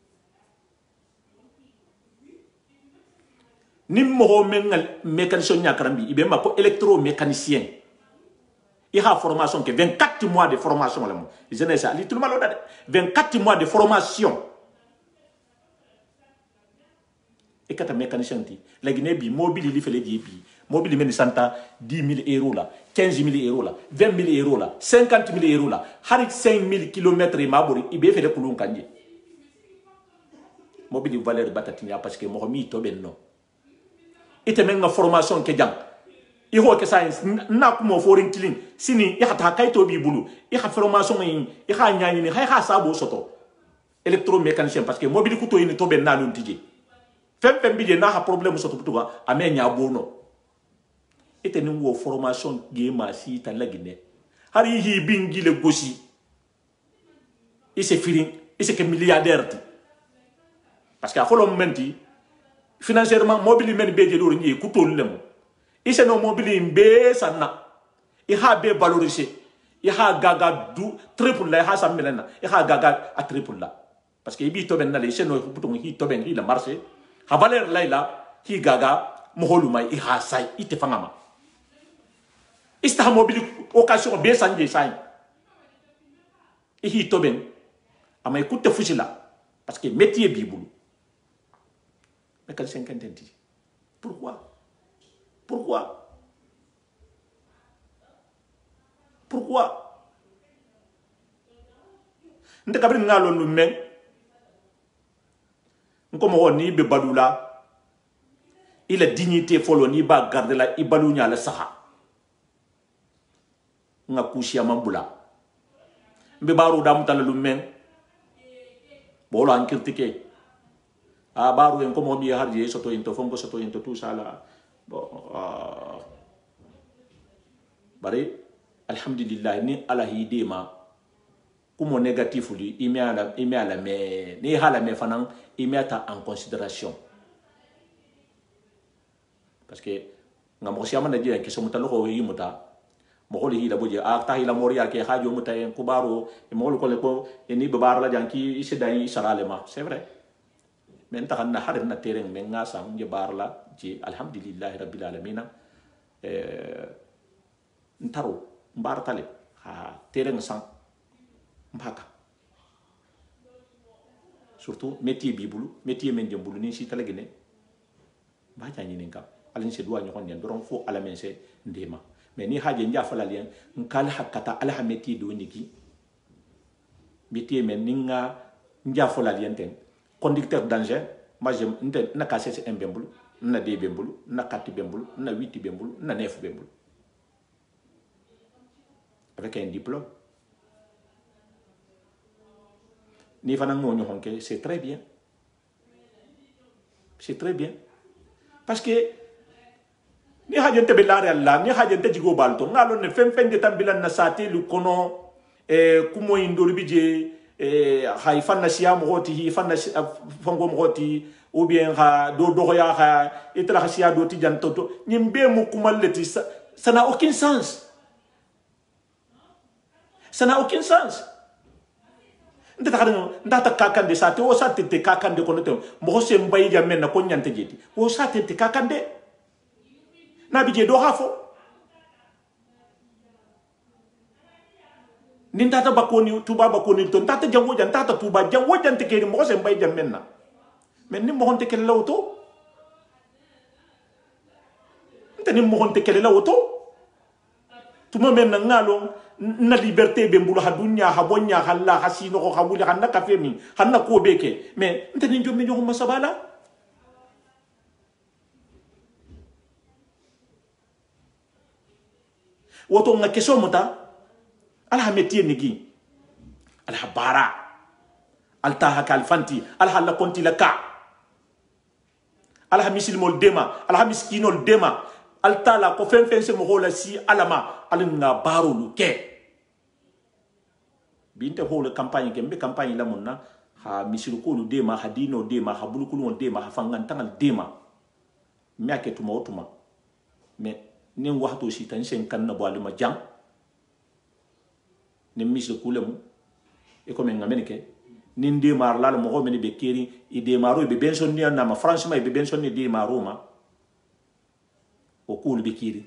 ni mo mengal mécanicien nya karambi ibe ma ko électromécanicien il a formation que 24 mois de formation là mo jeunesse ali tout le monde 24 mois de formation et quand mécanicien ti la Guinée bi mobile li fele di bi mobile men santa 10 000 euros là 15 000 euros là 20 000 euros là 50 000 euros là hari 5 000 km e mabori ibe fele kulun kanje mobile valeur batatinya parce que mo mi to benno ite menga formation ke jang i ho ke science na ko mo foreign clean sini i hata kay to bi bulu i ha formation yi i ha nyaani ni ha sabo soto électromécanicien parce que mobile ku to yi to ben na lun tije fem bi je na ha problème soto putuga ame nya bono ite ni wo formation ge ma si ta lagine hari hi bingi le gosi i se firin i se ke milliardaire ti parce que a folo momenti financièrement mobile men beje do ni ku to lemo ise no mobile mbe sanna i ha be valoriser i ha gaga du triple la ha sam melena i ha gaga a triple la parce que ibi to ben na le ise no buto hi to ben hi la marché ha valeur la hi gaga mo holuma i ha sai ite fangama ista mobile occasion be sanje sai i hi to ben ama ikutte fusila parce que métier bibulu mais quand 50 ans pourquoi nte kabri ngalo lumen nkomo ni be badula il a dignité folo ni ba garder la ibalunya la saha nga kushia mambula mbe baru dam tan lumen bolo an critique a baru en komo bi harje soto into fongo soto into tout ça là bon bari alhamdulillah ni ala hidima kumo négatif lui il met à la mais ni hala me fanan il met en considération parce que ngamo siama na dia ke so mutalo ko yi muta mo ko li la boje a ta ila moria ke hajo muta en kubaro e mo ko le ko ni babar la janki ise dai saralema c'est vrai men ta na har na tereng men nga sam je barla ji alhamdulillah rabbil alamin ntaro mbartale ha tereng sam mpaka surtout métier bibulu métier men jambulu ni si talagene ba jani ninka alin se duwa nyon nen doron fo ala men se ndema mais ni haje ndia fala lien nkal hakata ala ha métier do niki métier men ninga ndia fala lien ten conducteur d'engin moi je na ka c'est un bembulu na de bembulu na kati bembulu na 8 bembulu na 9 bembulu avec un diplôme ni fana ngoni honke c'est très bien parce que ni hajente belare alla ni hajente jigo balto ngalo ne fempende tambilan na sati lu kono kumo indori bije hay fanna siam roti hi fanna fongom roti ou bien ha do ya ha etra sia do ti jantoto nyimbe mu kumaleti ça n'a aucun sens. Ça n'a aucun sens. Ndata kakande sa te o sa te kakande kono te mo se mbay jamen na ko nyante jeti o sa te kakande na bije do hafo nin tata bakoni tuba bakoni to tata jango jan tata tuba jango jan te keri mo se mbay jam menna men ni mo honte kelle lawto ntani mo honte kelle lawto tuma men ngalo na liberté be mbulu ha dunya ha bonya halla hasino ko hawuli hanna kafemi hanna ko beke mais ntani jommi jogo masabala woto nga keso muta alha métier nigi alha bara alta hakal fanti alha la konti la ka alha misil mol dema alha miskinol dema alta la ko fen se mo hola si alama alna baro lu ke binte hola campagne gembe campagne la munna ha misil ko lu dema ha dino dema ha bulukulu dema ha fangan tangal dema mi aketuma otuma mais nin waxto si tan sen kan na boale ma jang ni misle kulemu e comme ngamenike nin de mar la mo homene be keri e de maro be benson ni na ma franchement be benson ni de maro ma o kul be kiri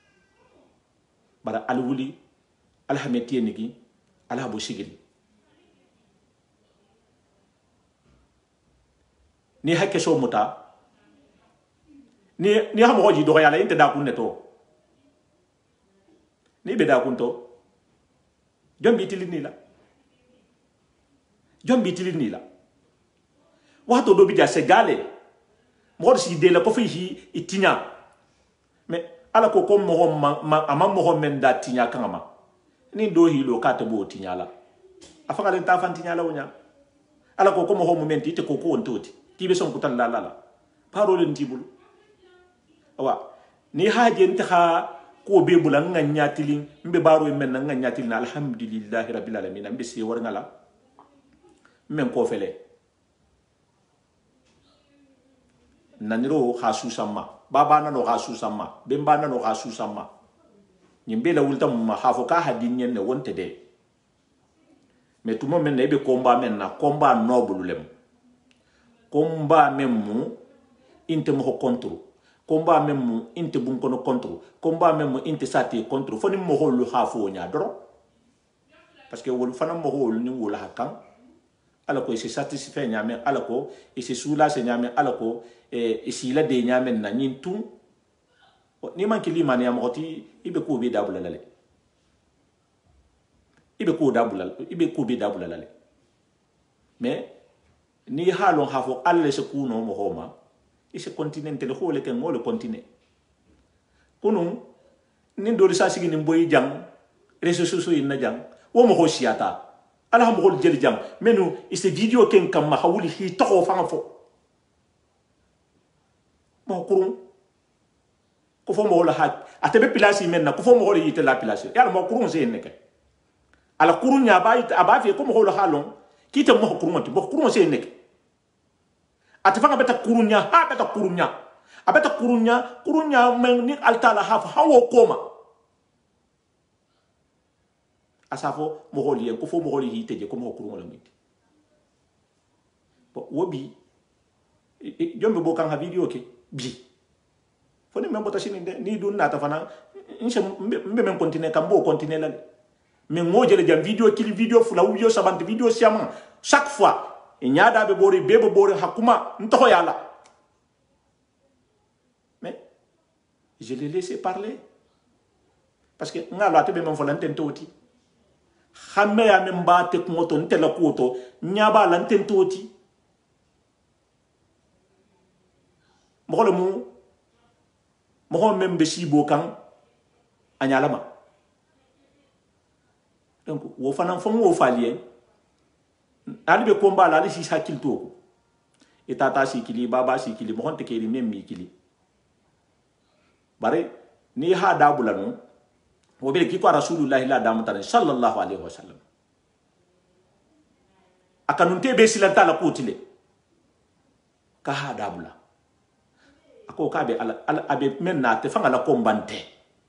bara alwuli alhameti nigi alhabo sigiri ni hakke so muta ni hamo hoji do yala inte da kunne to ni be da kunto jombi tilini la jombi tilini la wato do bija segale mo si de la ko fi itinya mais ala ko ko mo amam mo men da tinya kama ni do hilo kata bo tinya la afaka den ta fan tinya la wonya ala ko mo men ti te ko ko ontoti ti be son kutal la la parole ntibulu awa ni haje nta ko be bulan nga nyatilin mbe baro men nga nyatilin alhamdulillahi rabbil alamin mbe se war ngala men ko fele naniro khasu sama baba na no khasu sama bemba na no khasu sama nyimbe la wulta ma hafo ka hadin nyen ne wonte de mais tout moment ne be combat men na combat noble lem combat même mu inte mo contre combat même inte bun kono contre combat même inte sati contre foni mo holu hafo nya doro parce que wol fana mo holu ni wol hakan ala ko se satisfait nya men ala ko e se soulager nya men ala ko e si la de nya men na nyintu ni man ki limani ya moti ibe ko be dabula lale ibe ko be dabula lale mais ni halon hafo alle se kuno mo homa ise continent le hole ken ngol continent kunun nin do sa sigi nin boy jang réseaux sociaux ina jang wo mo hosiata ala mo hol jeli jang menu ise video ken kam ma hawuli hi to fa fo mo kurun ko fo mo hol ha atebe place men na ko fo mo hol yite la place ya mo kurun se neke ala kurun nya ba ita abafi ko mo hol halon kite mo kurun ti mo kurun se neke atafanga beta kurunya ha beta kurunya abeta kurunya men ni altala hafa hawo koma asafo mo holi ko fo mo holi hite je ko mo kurun la miti bo wobi jombe bo kan ha video ke bi foni men bota sini ni dun na tafana inse mbe men continue kan bo continue la mais ngojele jam video kili video fula video sabante video siama chaque fois e nyaada be bori bebe bori hakuma ntoho yala mais je l'ai laissé parler parce que ngalo atebe men folanten toti xamme ya men baate ko to ntela ko to nyaba lanten toti mo men be sibo kan anyalama donc wo fanan fo wo falien ali be combat la ali si hakil to e tata si kili baba si kili mo honte keli mem mi kili bare ni ha dabula no wo be ki ko rasulullah la damu tan sallallahu alaihi wasallam akanunte be silanta la kutile ka ha dabula ako ka be ala abe men na te fanga la kombante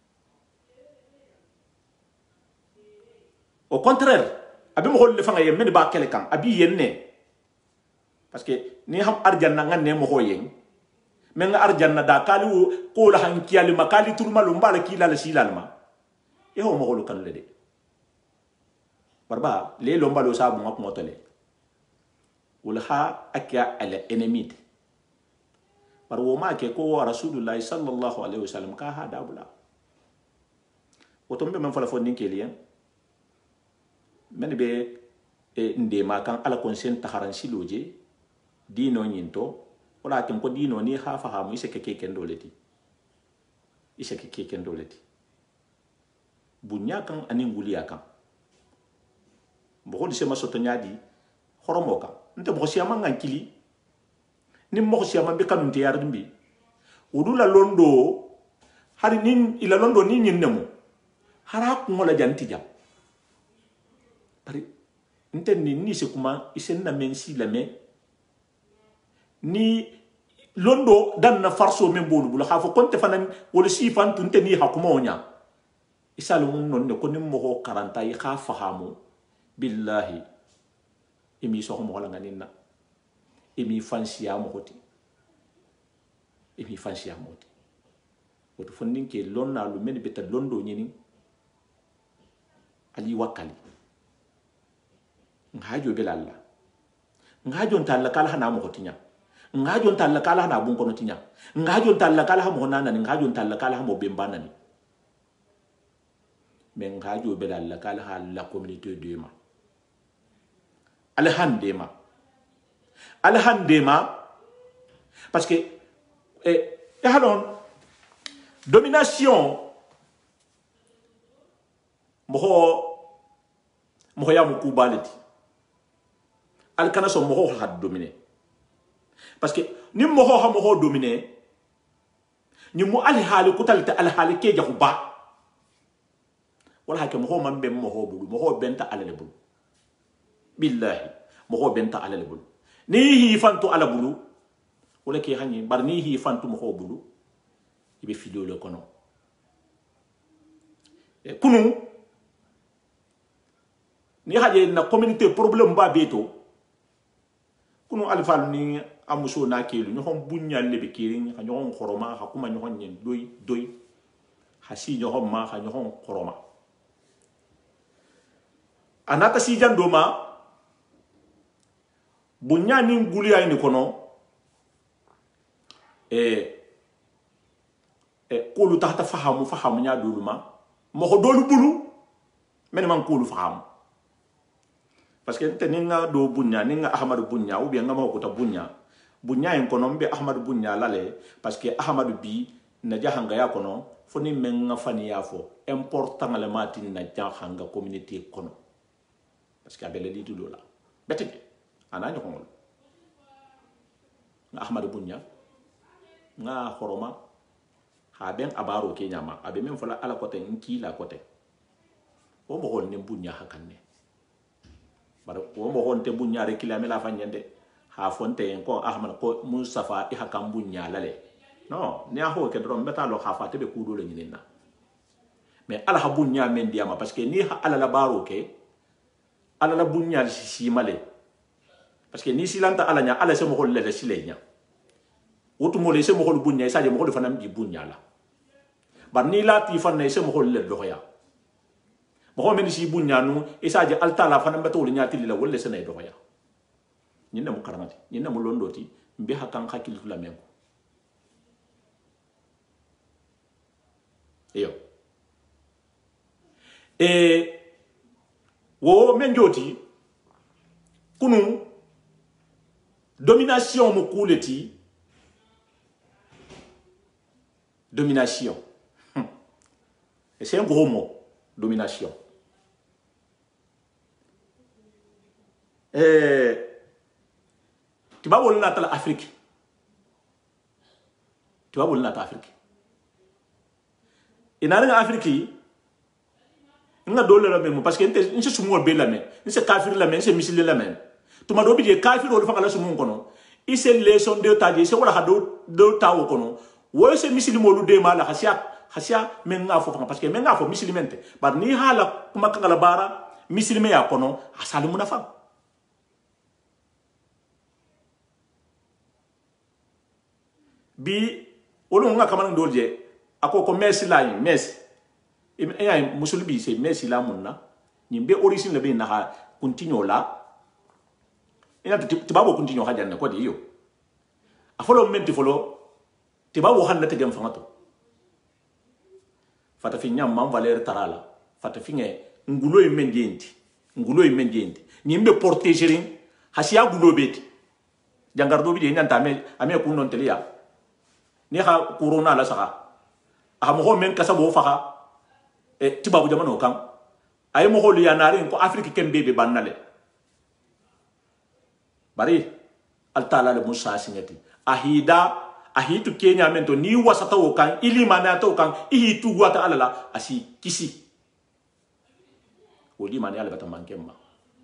au contraire abi mo holle fanga yemme de ba kele kan abi yenne parce que ni ham arjanna nganne mo hoyen men arjanna da kali ko la han kiyali makali tulma lo mbala kila la silalma e ho mo holu kan le de barba le lomba lo sabu ngap ngotole wala ha akya ala enemy bar wo ma ke ko rasulullah sallallahu alaihi wasallam ka ha dabula wotombe men fala fondin keliyan men be nde ma kan ala conscient taharan siloje dino nyinto wala kem ko dino ni ha fahamu ise ke kendoleti ise ke kendoleti bunya kan ani nguliya kan bo di sema soto nyadi horomo kan nte bo siama ngankili ni mo siama be kanunte yardimbi udula londo hari nin ila londo ni nyinnemo hara ko ngola janti jam pari nte ni se kuma isen na mensi la me ni londo dan na farso men bolu bula ha fo konte fanan wala sifan tunte ni hakuma onya isalum non ne ko nim mo karanta yi kha fahamu billahi imi so mo wala nganinna imi fansiya mo hoti imi fansiya mo hoti woto fondin ke lonna lu men beta londo nyini ali wakali ngajo belalla ngajo ntalla kala hana mo hotinya ngajo ntalla kala hana bun kono tinya ngajo ntalla kala ha mo nana ni ngajo ntalla kala ha mo bembana ni men ngajo belalla kala ha la communauté de ma alhandema parce que halon domination mo ya mo kubaleti alkana so mo ha dominer parce que ni mo ha mo dominer ni mo ali hali kutalta al hali ke jahu ba wala ke mo man be mo bulu mo benta alale bulu billahi mo benta alale bulu ni hi fantu ala bulu wala ke hani bar ni hi fantu mo bulu ibe fido le kono kunu ni haje na communauté problème ba beto kunu alfal ni amuso na kelu ni hon bunya le be kirin ha nyon khoroma ha kuma nyon nyen doy ha si nyon ma ha nyon khoroma anata si jandoma bunya ni nguli ay ni kono kulu tahta fahamu nya doluma mo ko dolu bulu men man kulu fahamu parce que teninga do bunya ninga ahmadu bunya ou bien ngama ko ta bunya en kono be ahmadu bunya lale parce que ahmadu bi na jahanga ya kono foni menga fani ya fo important le matin na jahanga communauté kono parce que abele li dulo la bete ana ñoko ngol nga ahmadu bunya nga horoma ha ben abaro ke nyama abe men fola ala kote nki la kote o mo hon ne bunya hakanne bar o mo hon te bunya re kilame la fanyende ha fonte en ko ahmad ko mustafa i hakam bunya lale no ne a ho ke drom beta lo ha fa te be kudo le nyina mais ala ha bunya men diama parce que ni ala la baro ke ala la bunya si male parce que ni silanta ala nya ala se mo hol le silenya wotu mo le se mo hol bunya sa je mo hol fanam di bunya la bar ni la ti fan ne se mo hol le do ya mo men si bunya nu isa je alta la fanam beto le nyati la wolle se ne do ya nyina mo karamati nyina mo londoti mbe hakan hakil la men ko yo wo men joti kunu domination mo kuleti domination et c'est un gros mot domination tu vas voir l'Afrique et dans l'Afrique nga dole la même parce que nse sumo be la men nse kafir la men nse misile la men to ma do bi kafir o fa kala sumo kono ise leçon de taje se wala hado do tawo kono wo se misile mo lu de mala hasia men nga fo parce que men nga fo misile mente bar ni hala kuma kala bara misile me ya kono asali munafa bi wolu nga kamana dolje ako ko merci la merci musulbi se merci la munna Nimbe origine be na continue la. Ina tibabo continue ha janna ko di yo. Afolo menti folo tibabo hanna te gem fangato. Fata finya man valeur tarala. Fata finge ngulo imendenti. Ngulo imendenti. Nimbe protégerin hasiya gulo beti. Jangardo bi de nyanta ame kunon telia. Ni ha corona la saka. Mo men kasabo faka tibabu jamano kan ay mo holu ya nare ko afrique kembe be bannale bari altala le musa singati ahitu kenya mento ni wasata o kan ili manato kan ihitu wata alala asi kisi woli mani ala bata mankemma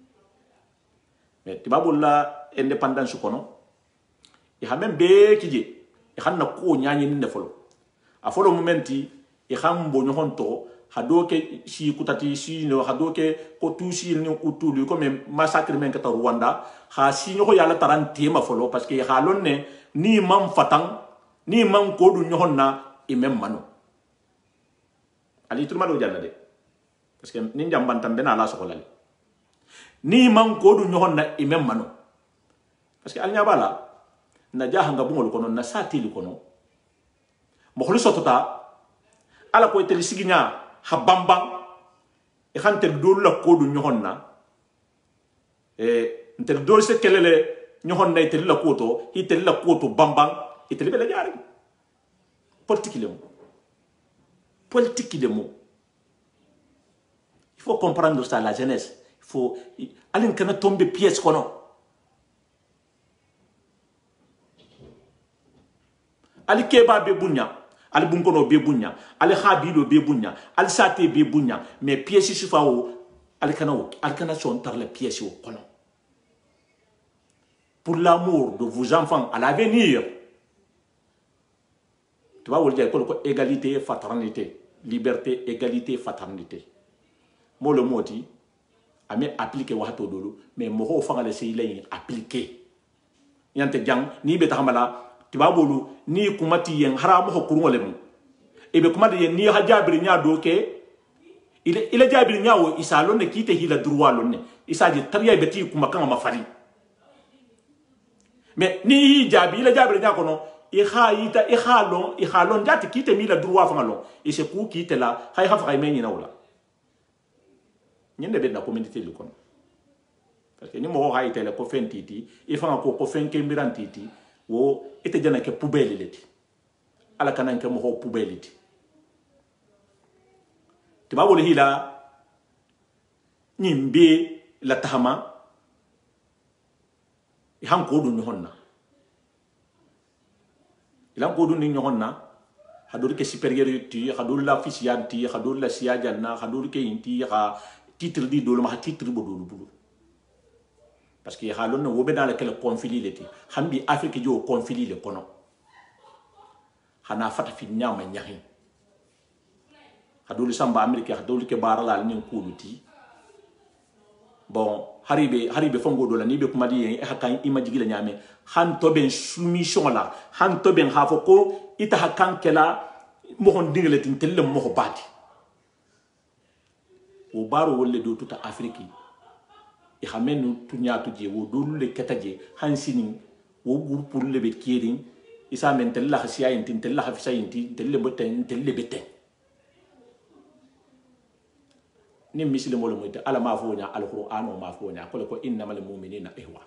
mais tibabu la indépendance kono ha men be kije hanna ko nyaani ni folo a folo momenti hambo nyohonto hadoke si kutati si no hadoke ko tusi ni utulu comme massacre men kata Rwanda ha si nyoko yala tarante ma folo parce que halonne ni mam fatang ni mam kodu nyohonna imem mano ali tulma do jalla de parce que ni jambantam bena la sokolale ni mam kodu nyohonna imem mano parce que alnya bala na jahanga bungol kono na satili kono mo khulu sotota ala ko tel siginya habamba e khante dol la ko du ñohonna ntel dol se kelele ñohonna itel la koto itel la koto bambang itel be la jaari politique le mot il faut comprendre ça la jeunesse il faut aller kana tomber pièce kono ali keba be bunya ali bunkono be bunya ali khabilo be bunya ali sate be bunya mais pièce sufawo ali kana son tar la pièce au kono pour l'amour de vos enfants à l'avenir tu vas vous dire ko égalité fraternité liberté égalité fraternité mo le moti ame appliquer wato dolo mais mo ho fanga le sey lay appliquer yante jang ni be taxamala tibabolu ni kumati yen haramu ho kurungole mu ebe kumati yen ni hajabiri nya doke ile jabiri nya wo isalo ne kite hila droit lonne isaji tariya beti kumaka mafari mais ni jabi ile jabiri nya kono i khalon jati kite mi la droit fangalo e se ku kite la hay hafa kay menyi nawla nyende be na communauté le kono parce que ni mo ha ite le ko fentiti e fanga ko fenke mirantiti wo ite jana ke poubelle leti ala kanan ke mo ho poubelle leti tiba wole hila nyimbe la tahama han ko du nyonna ilan ko du ni nyonna hadur ke supériorité hadur la officialité hadur la siajanna hadur ke inti ha titre di dolo ma titre bo dolo bulu parce que halon no wobe dans lequel conflit leti hambi afrique jo conflit le kono hana fata fi nyama nyahi hadul samba amerique hadul ke barala ni kuluti bon haribe fongo do la ni be kuma di hakan imajigila nyame han to ben soumission la han to ben hafo ko ita hakan kela mo hon dingale tin telle mo ko bati o baro wolle do tuta afrique i xamenu tunya tuje wo dolu le kataje hansini wo groupe le be kirin isa men tella khasiya intin tella khafisa intin telle boten telle beten ni muslim wala moyta ala ma fonya alquran ma fonya ko innamal mu'minina ihwa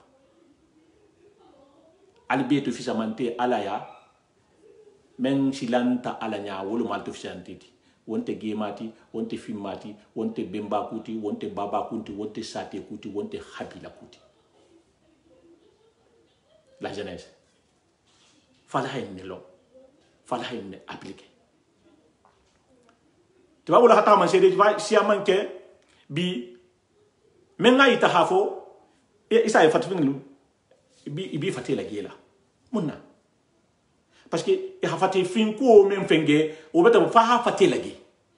al betu fi samante ala ya men silanta ala nya wala mal to fi santiti wonte gemati wonte fimmati wonte bemba kuti wonte baba kuti wonte sate kuti wonte habila kuti la jeunesse fala hayne lo fala hayne appliquer tu vas wala hata man sede si amanke bi menga ita hafo isa e fatfinglu bi fatela gela munna parce que e hafate fin ko men fenge o beta fa hafate lagi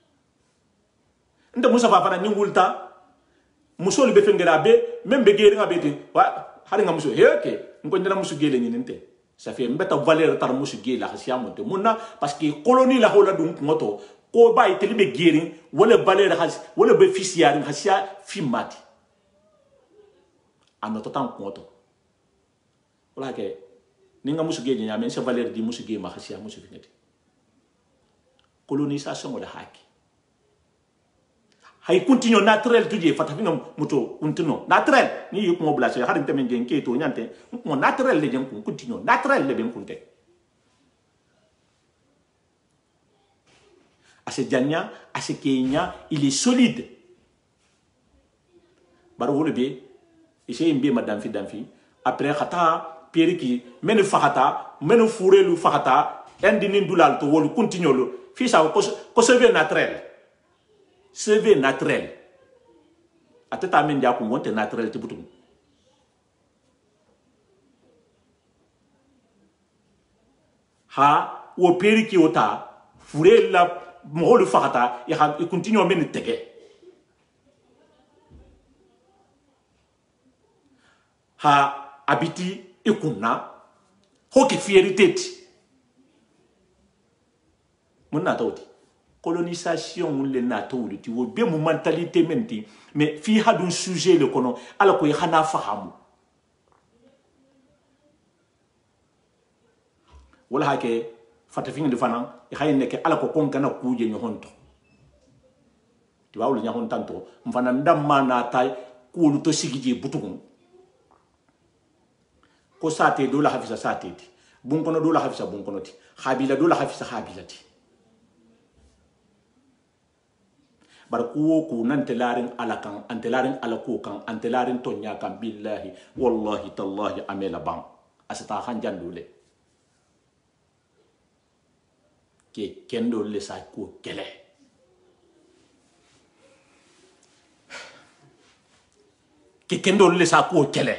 nda musa fa fana ningulta musol be fengera be men be gere ngabete wa hari nga musu heke ngo ndana musu gele ni nte ça fait mbeta valeur tar musu gela khasiamonte munna parce que colonie la hola dum ngoto ko ba iteli be gerin wala baler has wala be fisiyarin hasia fimati anoto tan koto wala ke ninga musu geje nyame se valeur di musu ge ma hasia musu finati colonisation wala haki hay continue naturel tuje fatafina muto continue naturel ni yuko mo blase harim temen gen ke to nyante mo naturel le gen continue naturel le ben kunte ase janya ase kenya il est solide baro wole be ise mbi madam fi danfi après khata periki men fakata men furelu fakata endini dulal to wolu continue lo fi sa ko seve naturel CV naturel atata men dia ko wonte naturel te butum ha wo periki ota furela mo le fakata ya continue men tege ha abiti ikunna hoki fierté mun na tawti colonisation le nato le ti wo be mu mentalité menti mais fi hadun sujet le kono ala ko xana fahamu wala hake fatafin de fanan e xayne ke ala ko kon kana kuje ñu honto ti wawlu nya hon tanto mfana ndamma na tay ko lu to sigije butugun ko sate do la hafisa sate ti bun kono do la hafisa bun kono ti khabila do la hafisa khabila ti bar ko ko nante larin alakan ante larin alako kan ante larin tonya kan billahi wallahi tallahi amela bam asata hanjandule ke kendo le sa ko kele ke kendo le sa ko kele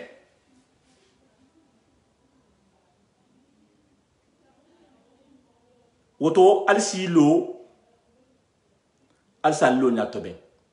woto alsilo alsa lo nya tobe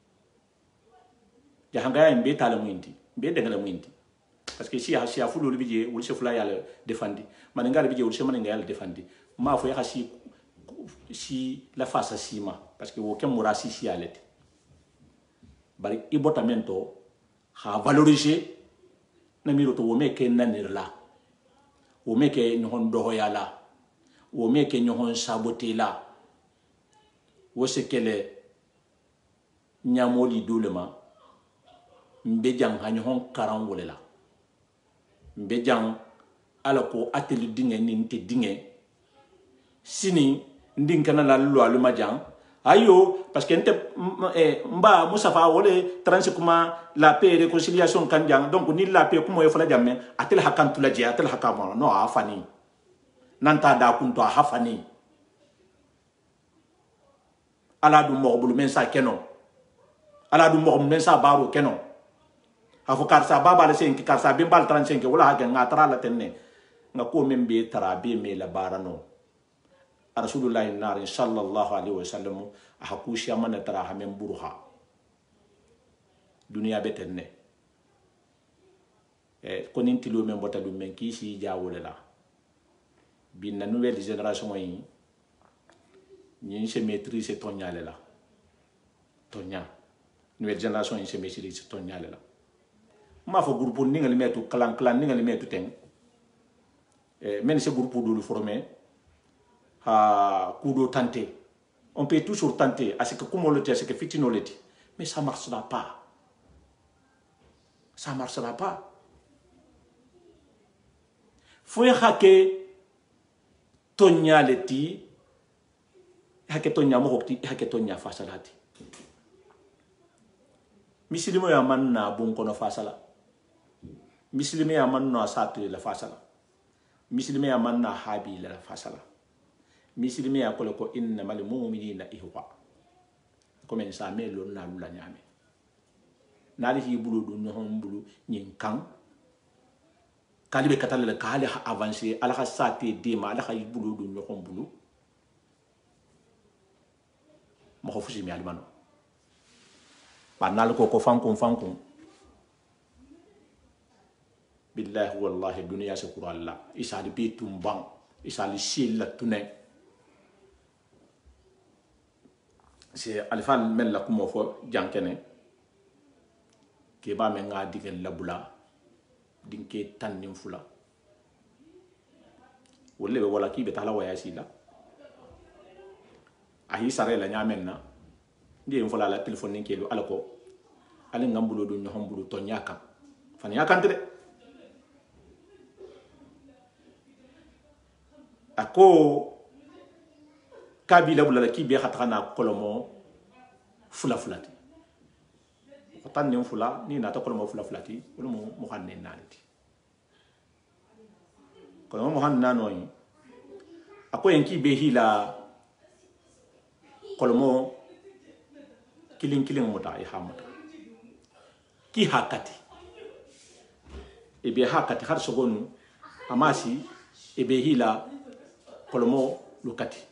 jahanga ya mbe tala muindi mbe dengala muindi parce que si a fulu libije wul se fula yalla defandi man ngal bije wul se man ngal defandi ma fo ya si la face sima parce que wo kem murasi si alete bari ibotamento ha valoriser na miro to wo meke nanirla wo meke nyon doho yala wo meke nyon sabotela wo se kele nyamoli dolema mbe jang hanyon karan wolela mbe jang ala ko ateli dinge ni nte dinge sini ndinkana la lu aluma jang ayo parce que nte mba musafa wole transi kuma la paix et réconciliation kan jang donc ni la paix kuma yefala jamme atel hakantu la je atel hakama no afani nanta da kunto hafani ala du morbulu men sa keno ala du mo men sa baro keno afo karsa baba le sen ki karsa be bal 35 wala ha nga tara la tenne nga ko men be tara be me la barano rasulullah nar sallallahu alaihi wasallam hakushi amana tara ha men buruha dunia be tenne ko nin tilo men bota dum men ki si jawole la bin na nouvelle génération yi ñi se maîtrise tonyale la tonya nouvelle génération in se maîtrise tonyale la ma fo groupe ni ngal metu clan ni ngal metu ten men ce groupe do le former ha kudo tenter on peut toujours tenter à ce que comme on le dit à ce que fitino le dit mais ça marchera pas faut hake tonyale ti hake tonya mo hokti hake tonya fasalati misilimo ya manna bon kono fasala misilimo ya manna satu la fasala misilimo ya manna habi la fasala misilimo ya ko innamal mu'minina ihwa comme ça me lo na lula nyame nali hi bulu do no bulu nyin kan kalibe katale kali ha avancer ala ha sate de ma ala ha bulu do no bulu mo ko fusi mi almano banal ko fankun billahi wallahi dunya shukru allah isali bitum bang isali silla tunen c'est alfa men la kumo fo jankene ke ba men nga digel labula dinke tannim fula wolle be wala ki be tala waya sila ahi sare la nyamen na ndi en fola la telephone ni kelo alako ale ngambulo do nyohom bulu to nyaka fan yakan de ako kabila bulala ki be khatana kolomo fula fulati tan ni fula ni na ta kolomo fula fulati wala mo hanne nanti kolomo mo hanna no yi ako en ki be hila kolomo kilin muta e hamata ki hakati e be hakati har sogonu amasi e be hila kolomo lukati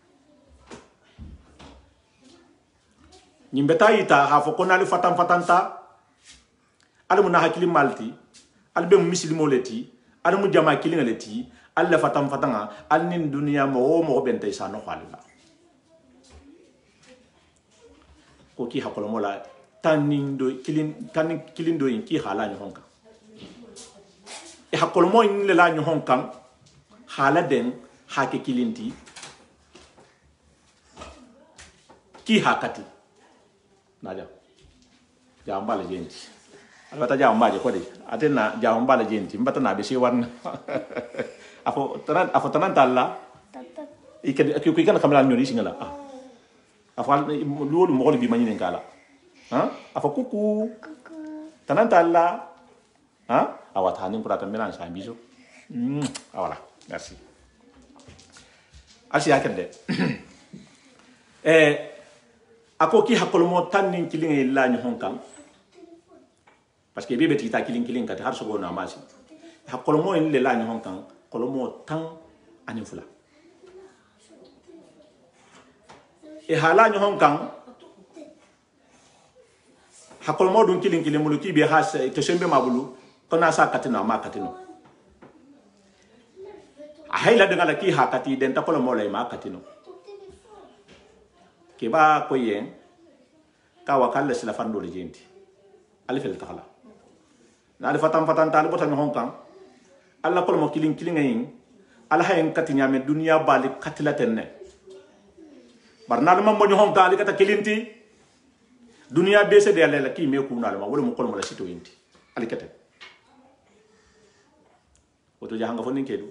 nyimbeta ita ha fo konali fatanta alamu na hakili malti albe muslimo leti alamu jama kilinga leti alla fatanga alnin dunya mo bente sano khalila ko ki hakolomo la tanindo kilin do in ki hala ni honka e hakolomo in le la ni honka hala den hake kilinti ki hakati naja jambala jenti alata jambaje ko de atena jambala jenti mbata na be sewan afo tanan talla ikedi ko kana kamera nyori singala afo lolu mo bi manine kala afo kuku tanan talla awata hanin purata melan sa biso awala merci asi akende ako ki hakolomo tannin kilin illa ni honkan parce que bebe tita kilin ka har sogo na masi hakolomo in le la ni honkan kolomo tan ani fula e hala ni honkan hakolomo dun kilin muluki be has to sembe mabulu kona sa katina ma katino a hayla de ngala ki hakati den ta kolomo le ma katino keba ko yen ka wakalla sila fando le jenti ali fel takala na ali fatan tal bota no honkan alla ko mo kilin ngayin ala hayen katinya me dunya bali katilaten ne barnal mam mo honkan ali kata kilinti dunya bese de ala ki me ku na ma wala mo ko mo la sito yenti ali kata oto jahanga fonin kedu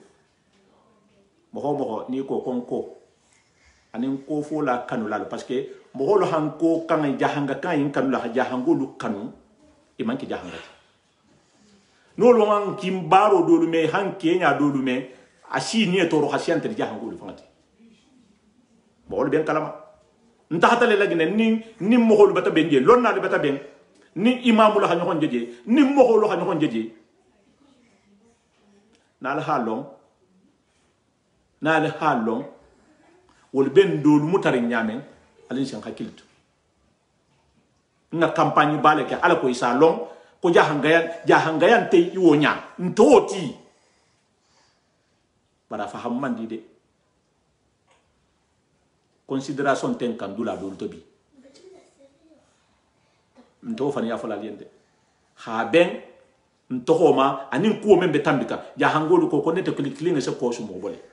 mo ni ko konko anin ko fola kanu la parce que moholo hanko kan jahanga kan yin kanu la jahango lu kanu e manki jahanga no lo ngan kimbaro do lu me hanke nya do lu me ashi ni to ro hasiante jahango lu fangati moholo ben kalama nta hatale la gine ni moholo bata benje lonna le bata ben ni imamu la hanyo jeje ni moholo hanyo jeje na la halong wol ben dol mutari nyamen alin sen hakiltu na campagne bale ke ala ko isa long ko jahangayan te iwonya ntoti bara fahammandi de considération ten kan dula dol tobi nto fani ya fola liende ha ben nto homa anin ko membe tambika jahangolu ko ko nete klinge se ko su mo bole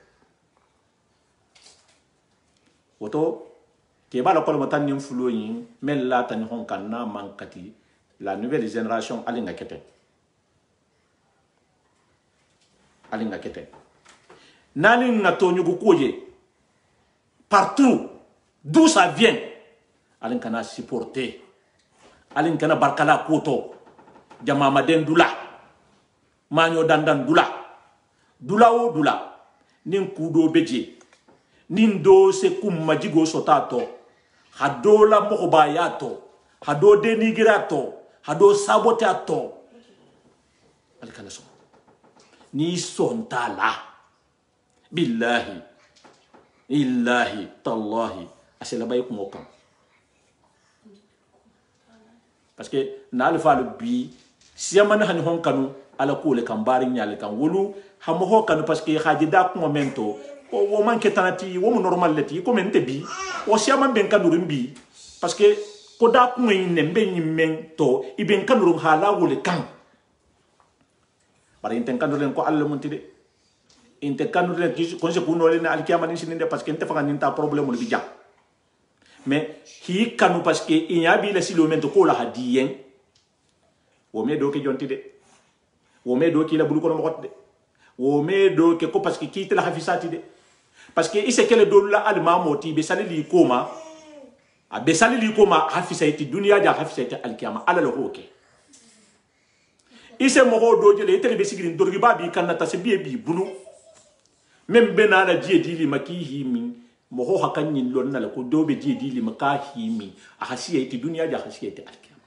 woto ke bala ko matan nim fuloyin mella tan hon kan na mankati la nouvelle génération alinga kete nani na tonyu koye partout d'où ça vient alin kana supporter alin kana barkala koto jama maden dula manyo dandan dula o dula nin kudo beje nin do se kumma jigo sotato hado la mobayato hado denigrato hado sabotato alkana so ni sontala billahi illahi tallahi asela bay ko mokam parce que na alfa le bi si amana hani hon kanu ala ko le kambari nyale kan wolu hamo ho kanu parce que haji da ko momento o man ke tanati wo mo normal leti ko men te bi o si amman ben kanu rimbi parce que ko da ku ngi ne mbe ni men to iben kanuru hala wole kan bara inten kanuru ko alla mun tide inte kanuru ko se kuno le na alkiyama ni sininde parce que inte fa ni ta problème le bija mais hi kanu parce que il y a bi la silo men to ko la hadiyen wo me do ke jontide wo me do ki la bulu ko mo de wo me do ke ko parce que ki te la hafisati de parce que ise kele do la al mamoti be salili koma a be salili koma hafisaiti dunia ja hafisaiti alkiyama ala lo hoke ise mo do jele tele be sigirin dorgi babi kanata se bi bulu même benana die dili makihi min mo ho hakanyin lon na ko do be die dili makahi mi a hasiyaiti dunia ja hasiyaiti alkiyama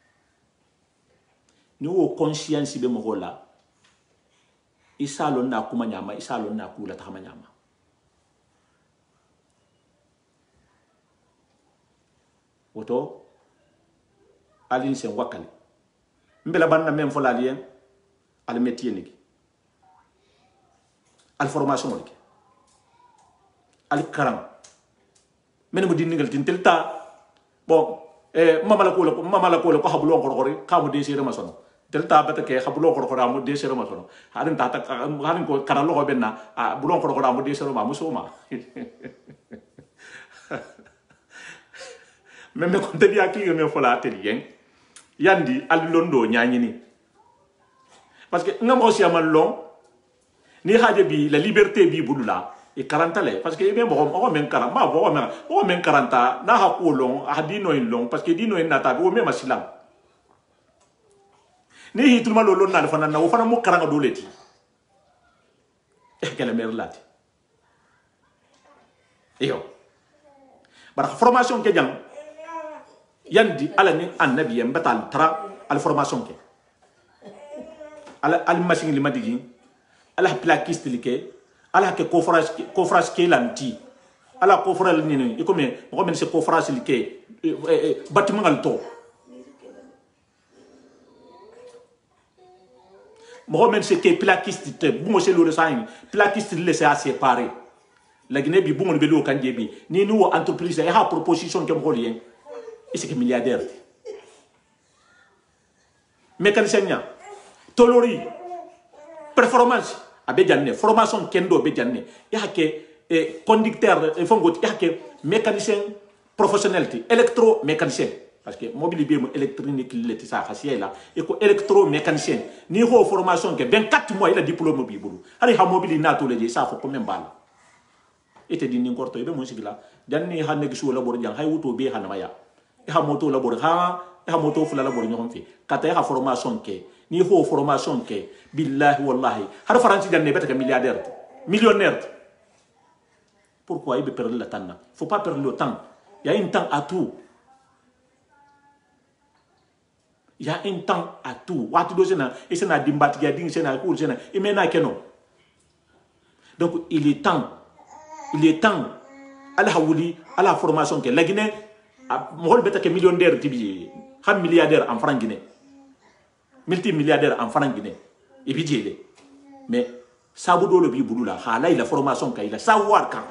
ni wo conscience be mo la isalon na kuma nyama isalon na kula ta nyama woto alin sen wakale mbela banna men fola lien al métier niki al formation niki al karam men mo dingal tin telta bon mama la ko ko habulon ko ko ka mo desire ma sono telta bata ke habulon ko ko mo desire ma sono harin ta harin ko karalo ko benna bulon ko ko mo desire ma musuma même ko tabi akli me fola telien yandi al londo nyanyini parce que ngam aussi amal long ni haje bi la liberté bi budula e 40 le parce que be mo men 40 ma bo men 40 na ha ko long a dino in long parce que dino in nata bo me masilam ni hitulma lo lon na fana na fana mo karanga doleti e kala mer lati yo bar formation ke jang yandi ala ni annabi yambatal tra al formation ke ala al machine li madigi ala plaquiste like ala ke conférence ke lanti ala conférence ni e comme ko men se conférence li ke bâtiment al to mo men se ke plaquiste te bu mo se lo sain plaquiste le se a séparé la Guinée bi bu mo be lo kan jebi ni no entreprise e ha proposition ke mo lien et c'est que milliardaire mécanicien tolori performance abe janne formation kendo be janne ya ke conducteur e fongo ya ke mécanicien professionnel électromécanicien parce que mobile bi mo électronique leti sa khasiela e ko électromécanicien ni ho formation ke 24 mois il a diplôme bi bulu ari ha mobile na to leje sa fo ko men bala ete di ni ngorto be mo sigila danni hanne gisu la bor jang hay wuto be hanamaya ha moto labor ha moto fula labor ñom fi kata ha formation ke ni ho formation ke billahi wallahi har faranci janne beta milliardaire millionnaire pourquoi il peut perdre le temps faut pas perdre le temps il y a un temps à tout il y a un temps à tout wati do sena et sena dimbati ya ding sena ko sena et mena keno donc il est temps ala hawuli ala formation ke la Guinée mohol beta ke millionnaire tibi ham milliardaire en franc Guinée multimilliardaire en franc Guinée et puis djele mais sabu do le bi budula hala ila formation ka ila savoir kan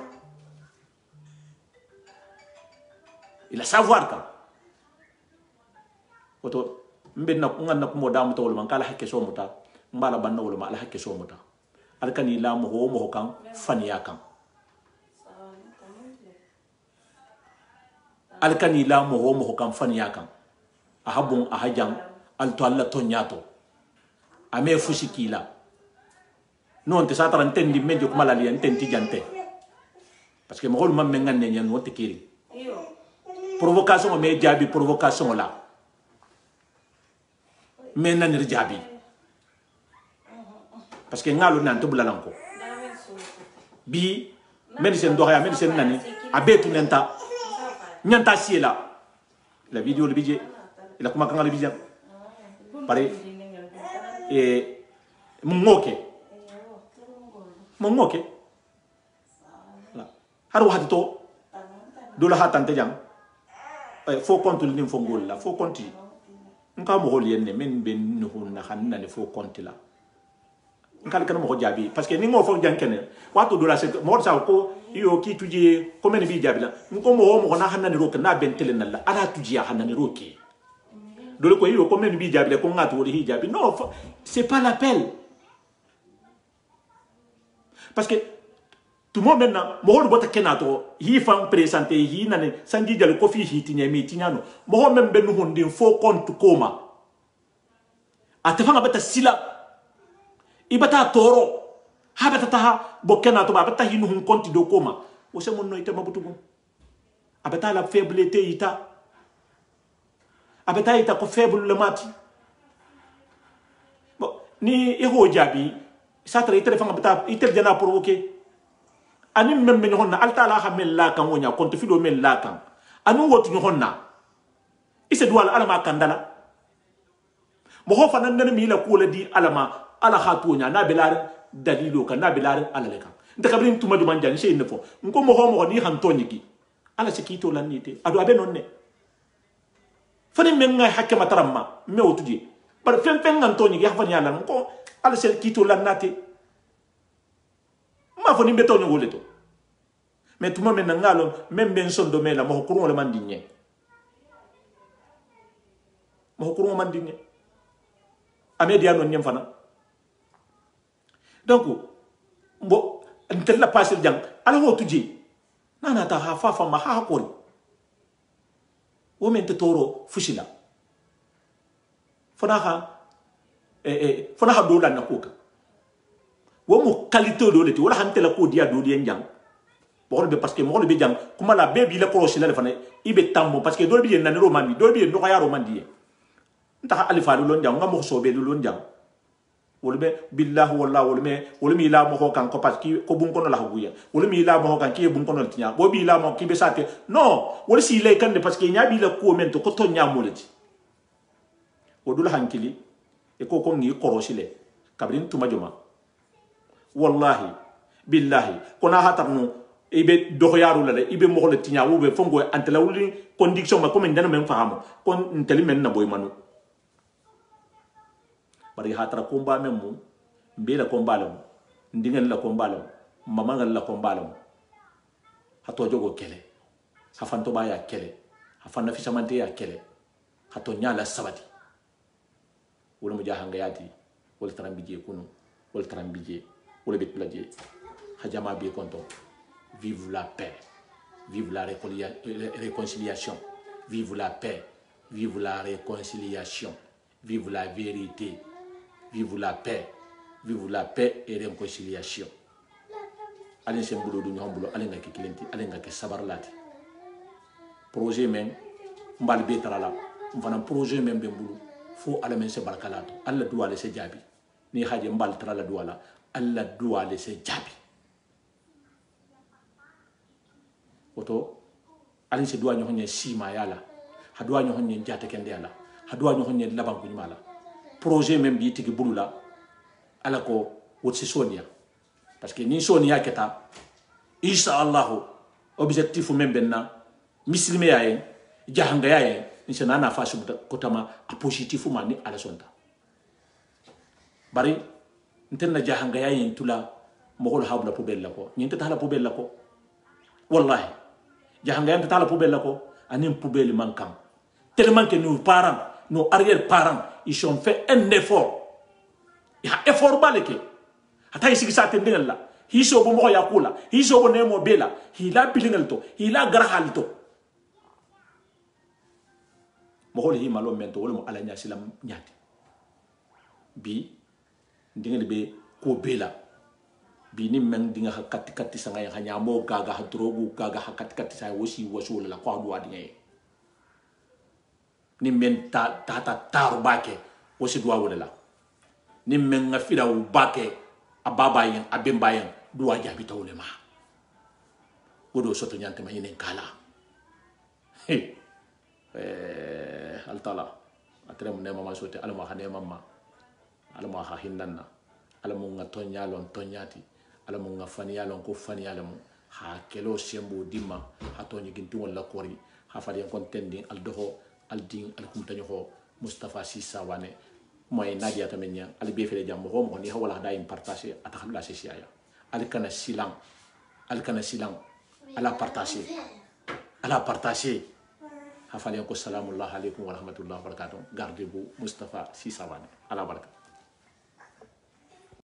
ila savoir kan oto mbenna nganna ko modam to wol man kala hakke so muta mbala banna wol ma ala hakke so muta alkani la mo kan faniya kan alkani la mo kan faniya kan ahabun ahajang alto alla tonyato ame fusikila non te satara ntendi medio kuma la li ntenti jante parce que mo hol mam mengan ne nyan wote kiri provocation me jabi provocation la mais nan jabi parce que ngalo nan to bulalanko bi medicine do haya medicine nani abetu nenta nyanta siela la vidéo le budget ila kuma kan le budget pare mongoke la har wahati to do la hatante jang fo compte ni fo ngol la fo compte nka mo hol yenne men ben no na hanna ne fo compte la nkal kan mo jabi parce que ni ngo fo jankene wato do la se mo sa ko yo ki tuje ko men bi jabi la ko mo na hanna ni ro na bentele nalla ana tuje ya hanna ni ro ke do ko yo ko men bi jabi la ko ngato wori hijabi non c'est pas l'appel parce que tout le monde maintenant mo ho bota kenato hi fam présenter hi nane sangi jale ko fi hi tinya mi tinyano mo ho men benu hondin fo compte koma atafanga bata sila ibata toro habata taha bokena to bata hinu hun konti do koma o se monno ite mabutugo abata la faiblesse ita abata ita ko faible le mati bo ni e ho jabi satra ite fanga bata ite jana provoquer ani memme ni honna alta la hamel la kan wonya konti fido men la kan anu wotu ni honna ise duwala alama kandala mo ho fanan nan mi la kula di alama ala khatunya na belar dalilo kan na belar ala lekan nta kabrin tuma du manjani sey nefo nko mo ni hantonyi ki ala se kito lanite adu abe nonne fani men ngay hakke mataramma me otuje par fen ngantonyi ki hafani ala nko ala se kito lanate ma foni beto ni woleto mais tuma men ngalo men ben son do mela mo kurun le mandinye mo kurun mandinye amedia non nyem fana donc bo ntella passer jang ala ho tuje nana ta ha fa ma ha kori o men te toro fushila fana ha do la na koka wo mo qualité do leti wala hantela ko dia do dia jang bo be parce que mo be jang kuma la bebi la ko shila le fana ibe tambo parce que do bi na romandi do bi no ya romandi nta alifa do lon jang ngam so be do lon jang wolbe billahi wallahi wolmi la mo kan ko parce que ko bun kono la huya wolmi la mo kan ki bun kono tinya bo bi la mo ki be sate non wol si lay kan de parce que nya bi la ko men to ko to nya molati o dul hankili e ko ngi korosile kabrin tuma joma wallahi billahi kona hatarnu ibe doxyaru la ibe mo le tinya wo be fongo antela wuli condition ma ko men dana men fahamo kon nteli men na boy manu bari hatara komba memu mbela komba lam ndingen la komba lam mama ngal la komba lam hato jogo kele hafanto baya kele hafanna fi samante ya kele hato nyala sabati wala mu jahanga yati wala tarambije kunu wala tarambije wala bitlaje hajama bi konto vive la paix vive la réconciliation vive la paix vive la réconciliation vive la vérité. Vive la paix et réconciliation. Allez c'est boulot du ñom boulot allez nga ki clienti allez nga ki sabar lati. Projet men mbal be tarala mfana projet men be boulot fo ala men se barkalato alla duwale se jabi ni haje mbal tarala duwala alla duwale se jabi. Oto allez se duwa ñoxne sima yala ha duwa ñoxne jate kende yala ha duwa ñoxne laban ku ñala. Projet même bi tigi bulula ala ko wotsi sonia parce que ni sonia keta insha Allah objectif même benna muslime yaye jahanga yaye insha na fa subta kotama a positif ma ni ala sonta bari ntenna jahanga yaye tula mogol habla poubelle la ko ni tata la poubelle la ko wallahi jahanga yaye tata la poubelle la ko anim poubelle mankan tellement que nos parents nos arrière-parents, ils ont fait un effort. Il y a un effort baleke. Hata isi kisa tendeng la. Hiso bo mo yakula. Hiso bo nemo bela. Hila bilingal to. Hila garahal to. Mo holi hi malo mento wala mo ala nya silam nyati. Bi ndingel be ko bela. Bi ni men dinga hakati kati sanga ya hanya mo gaga hadrogu gaga hakati kati sa wosi wosu la ko adu adinye. Ni men ta taru bake wosi duwa wala ni men ngafira u bake ababa yen abemba yen duwa jabi tawlema wodo soto nyante ma yenen kala altala atre mun ne mama sote alama hane mama alama ha hindanna alama ngatonya lon tonyati alama ngafani yalon ko fani yalon ha kelo sembo dimma hatonyi gintu wala kori ha fadi kon tending al doho al ding al kumtanyo ho Mustafa Sisa wane moy nadia tamenya ali be fele jam mo ni hawala da im partager atakam la sia ya al kana silang ala partager hafali ko salamullah alaykum wa rahmatullahi wa barakatuh gardez-vous Mustafa Sissawane ala baraka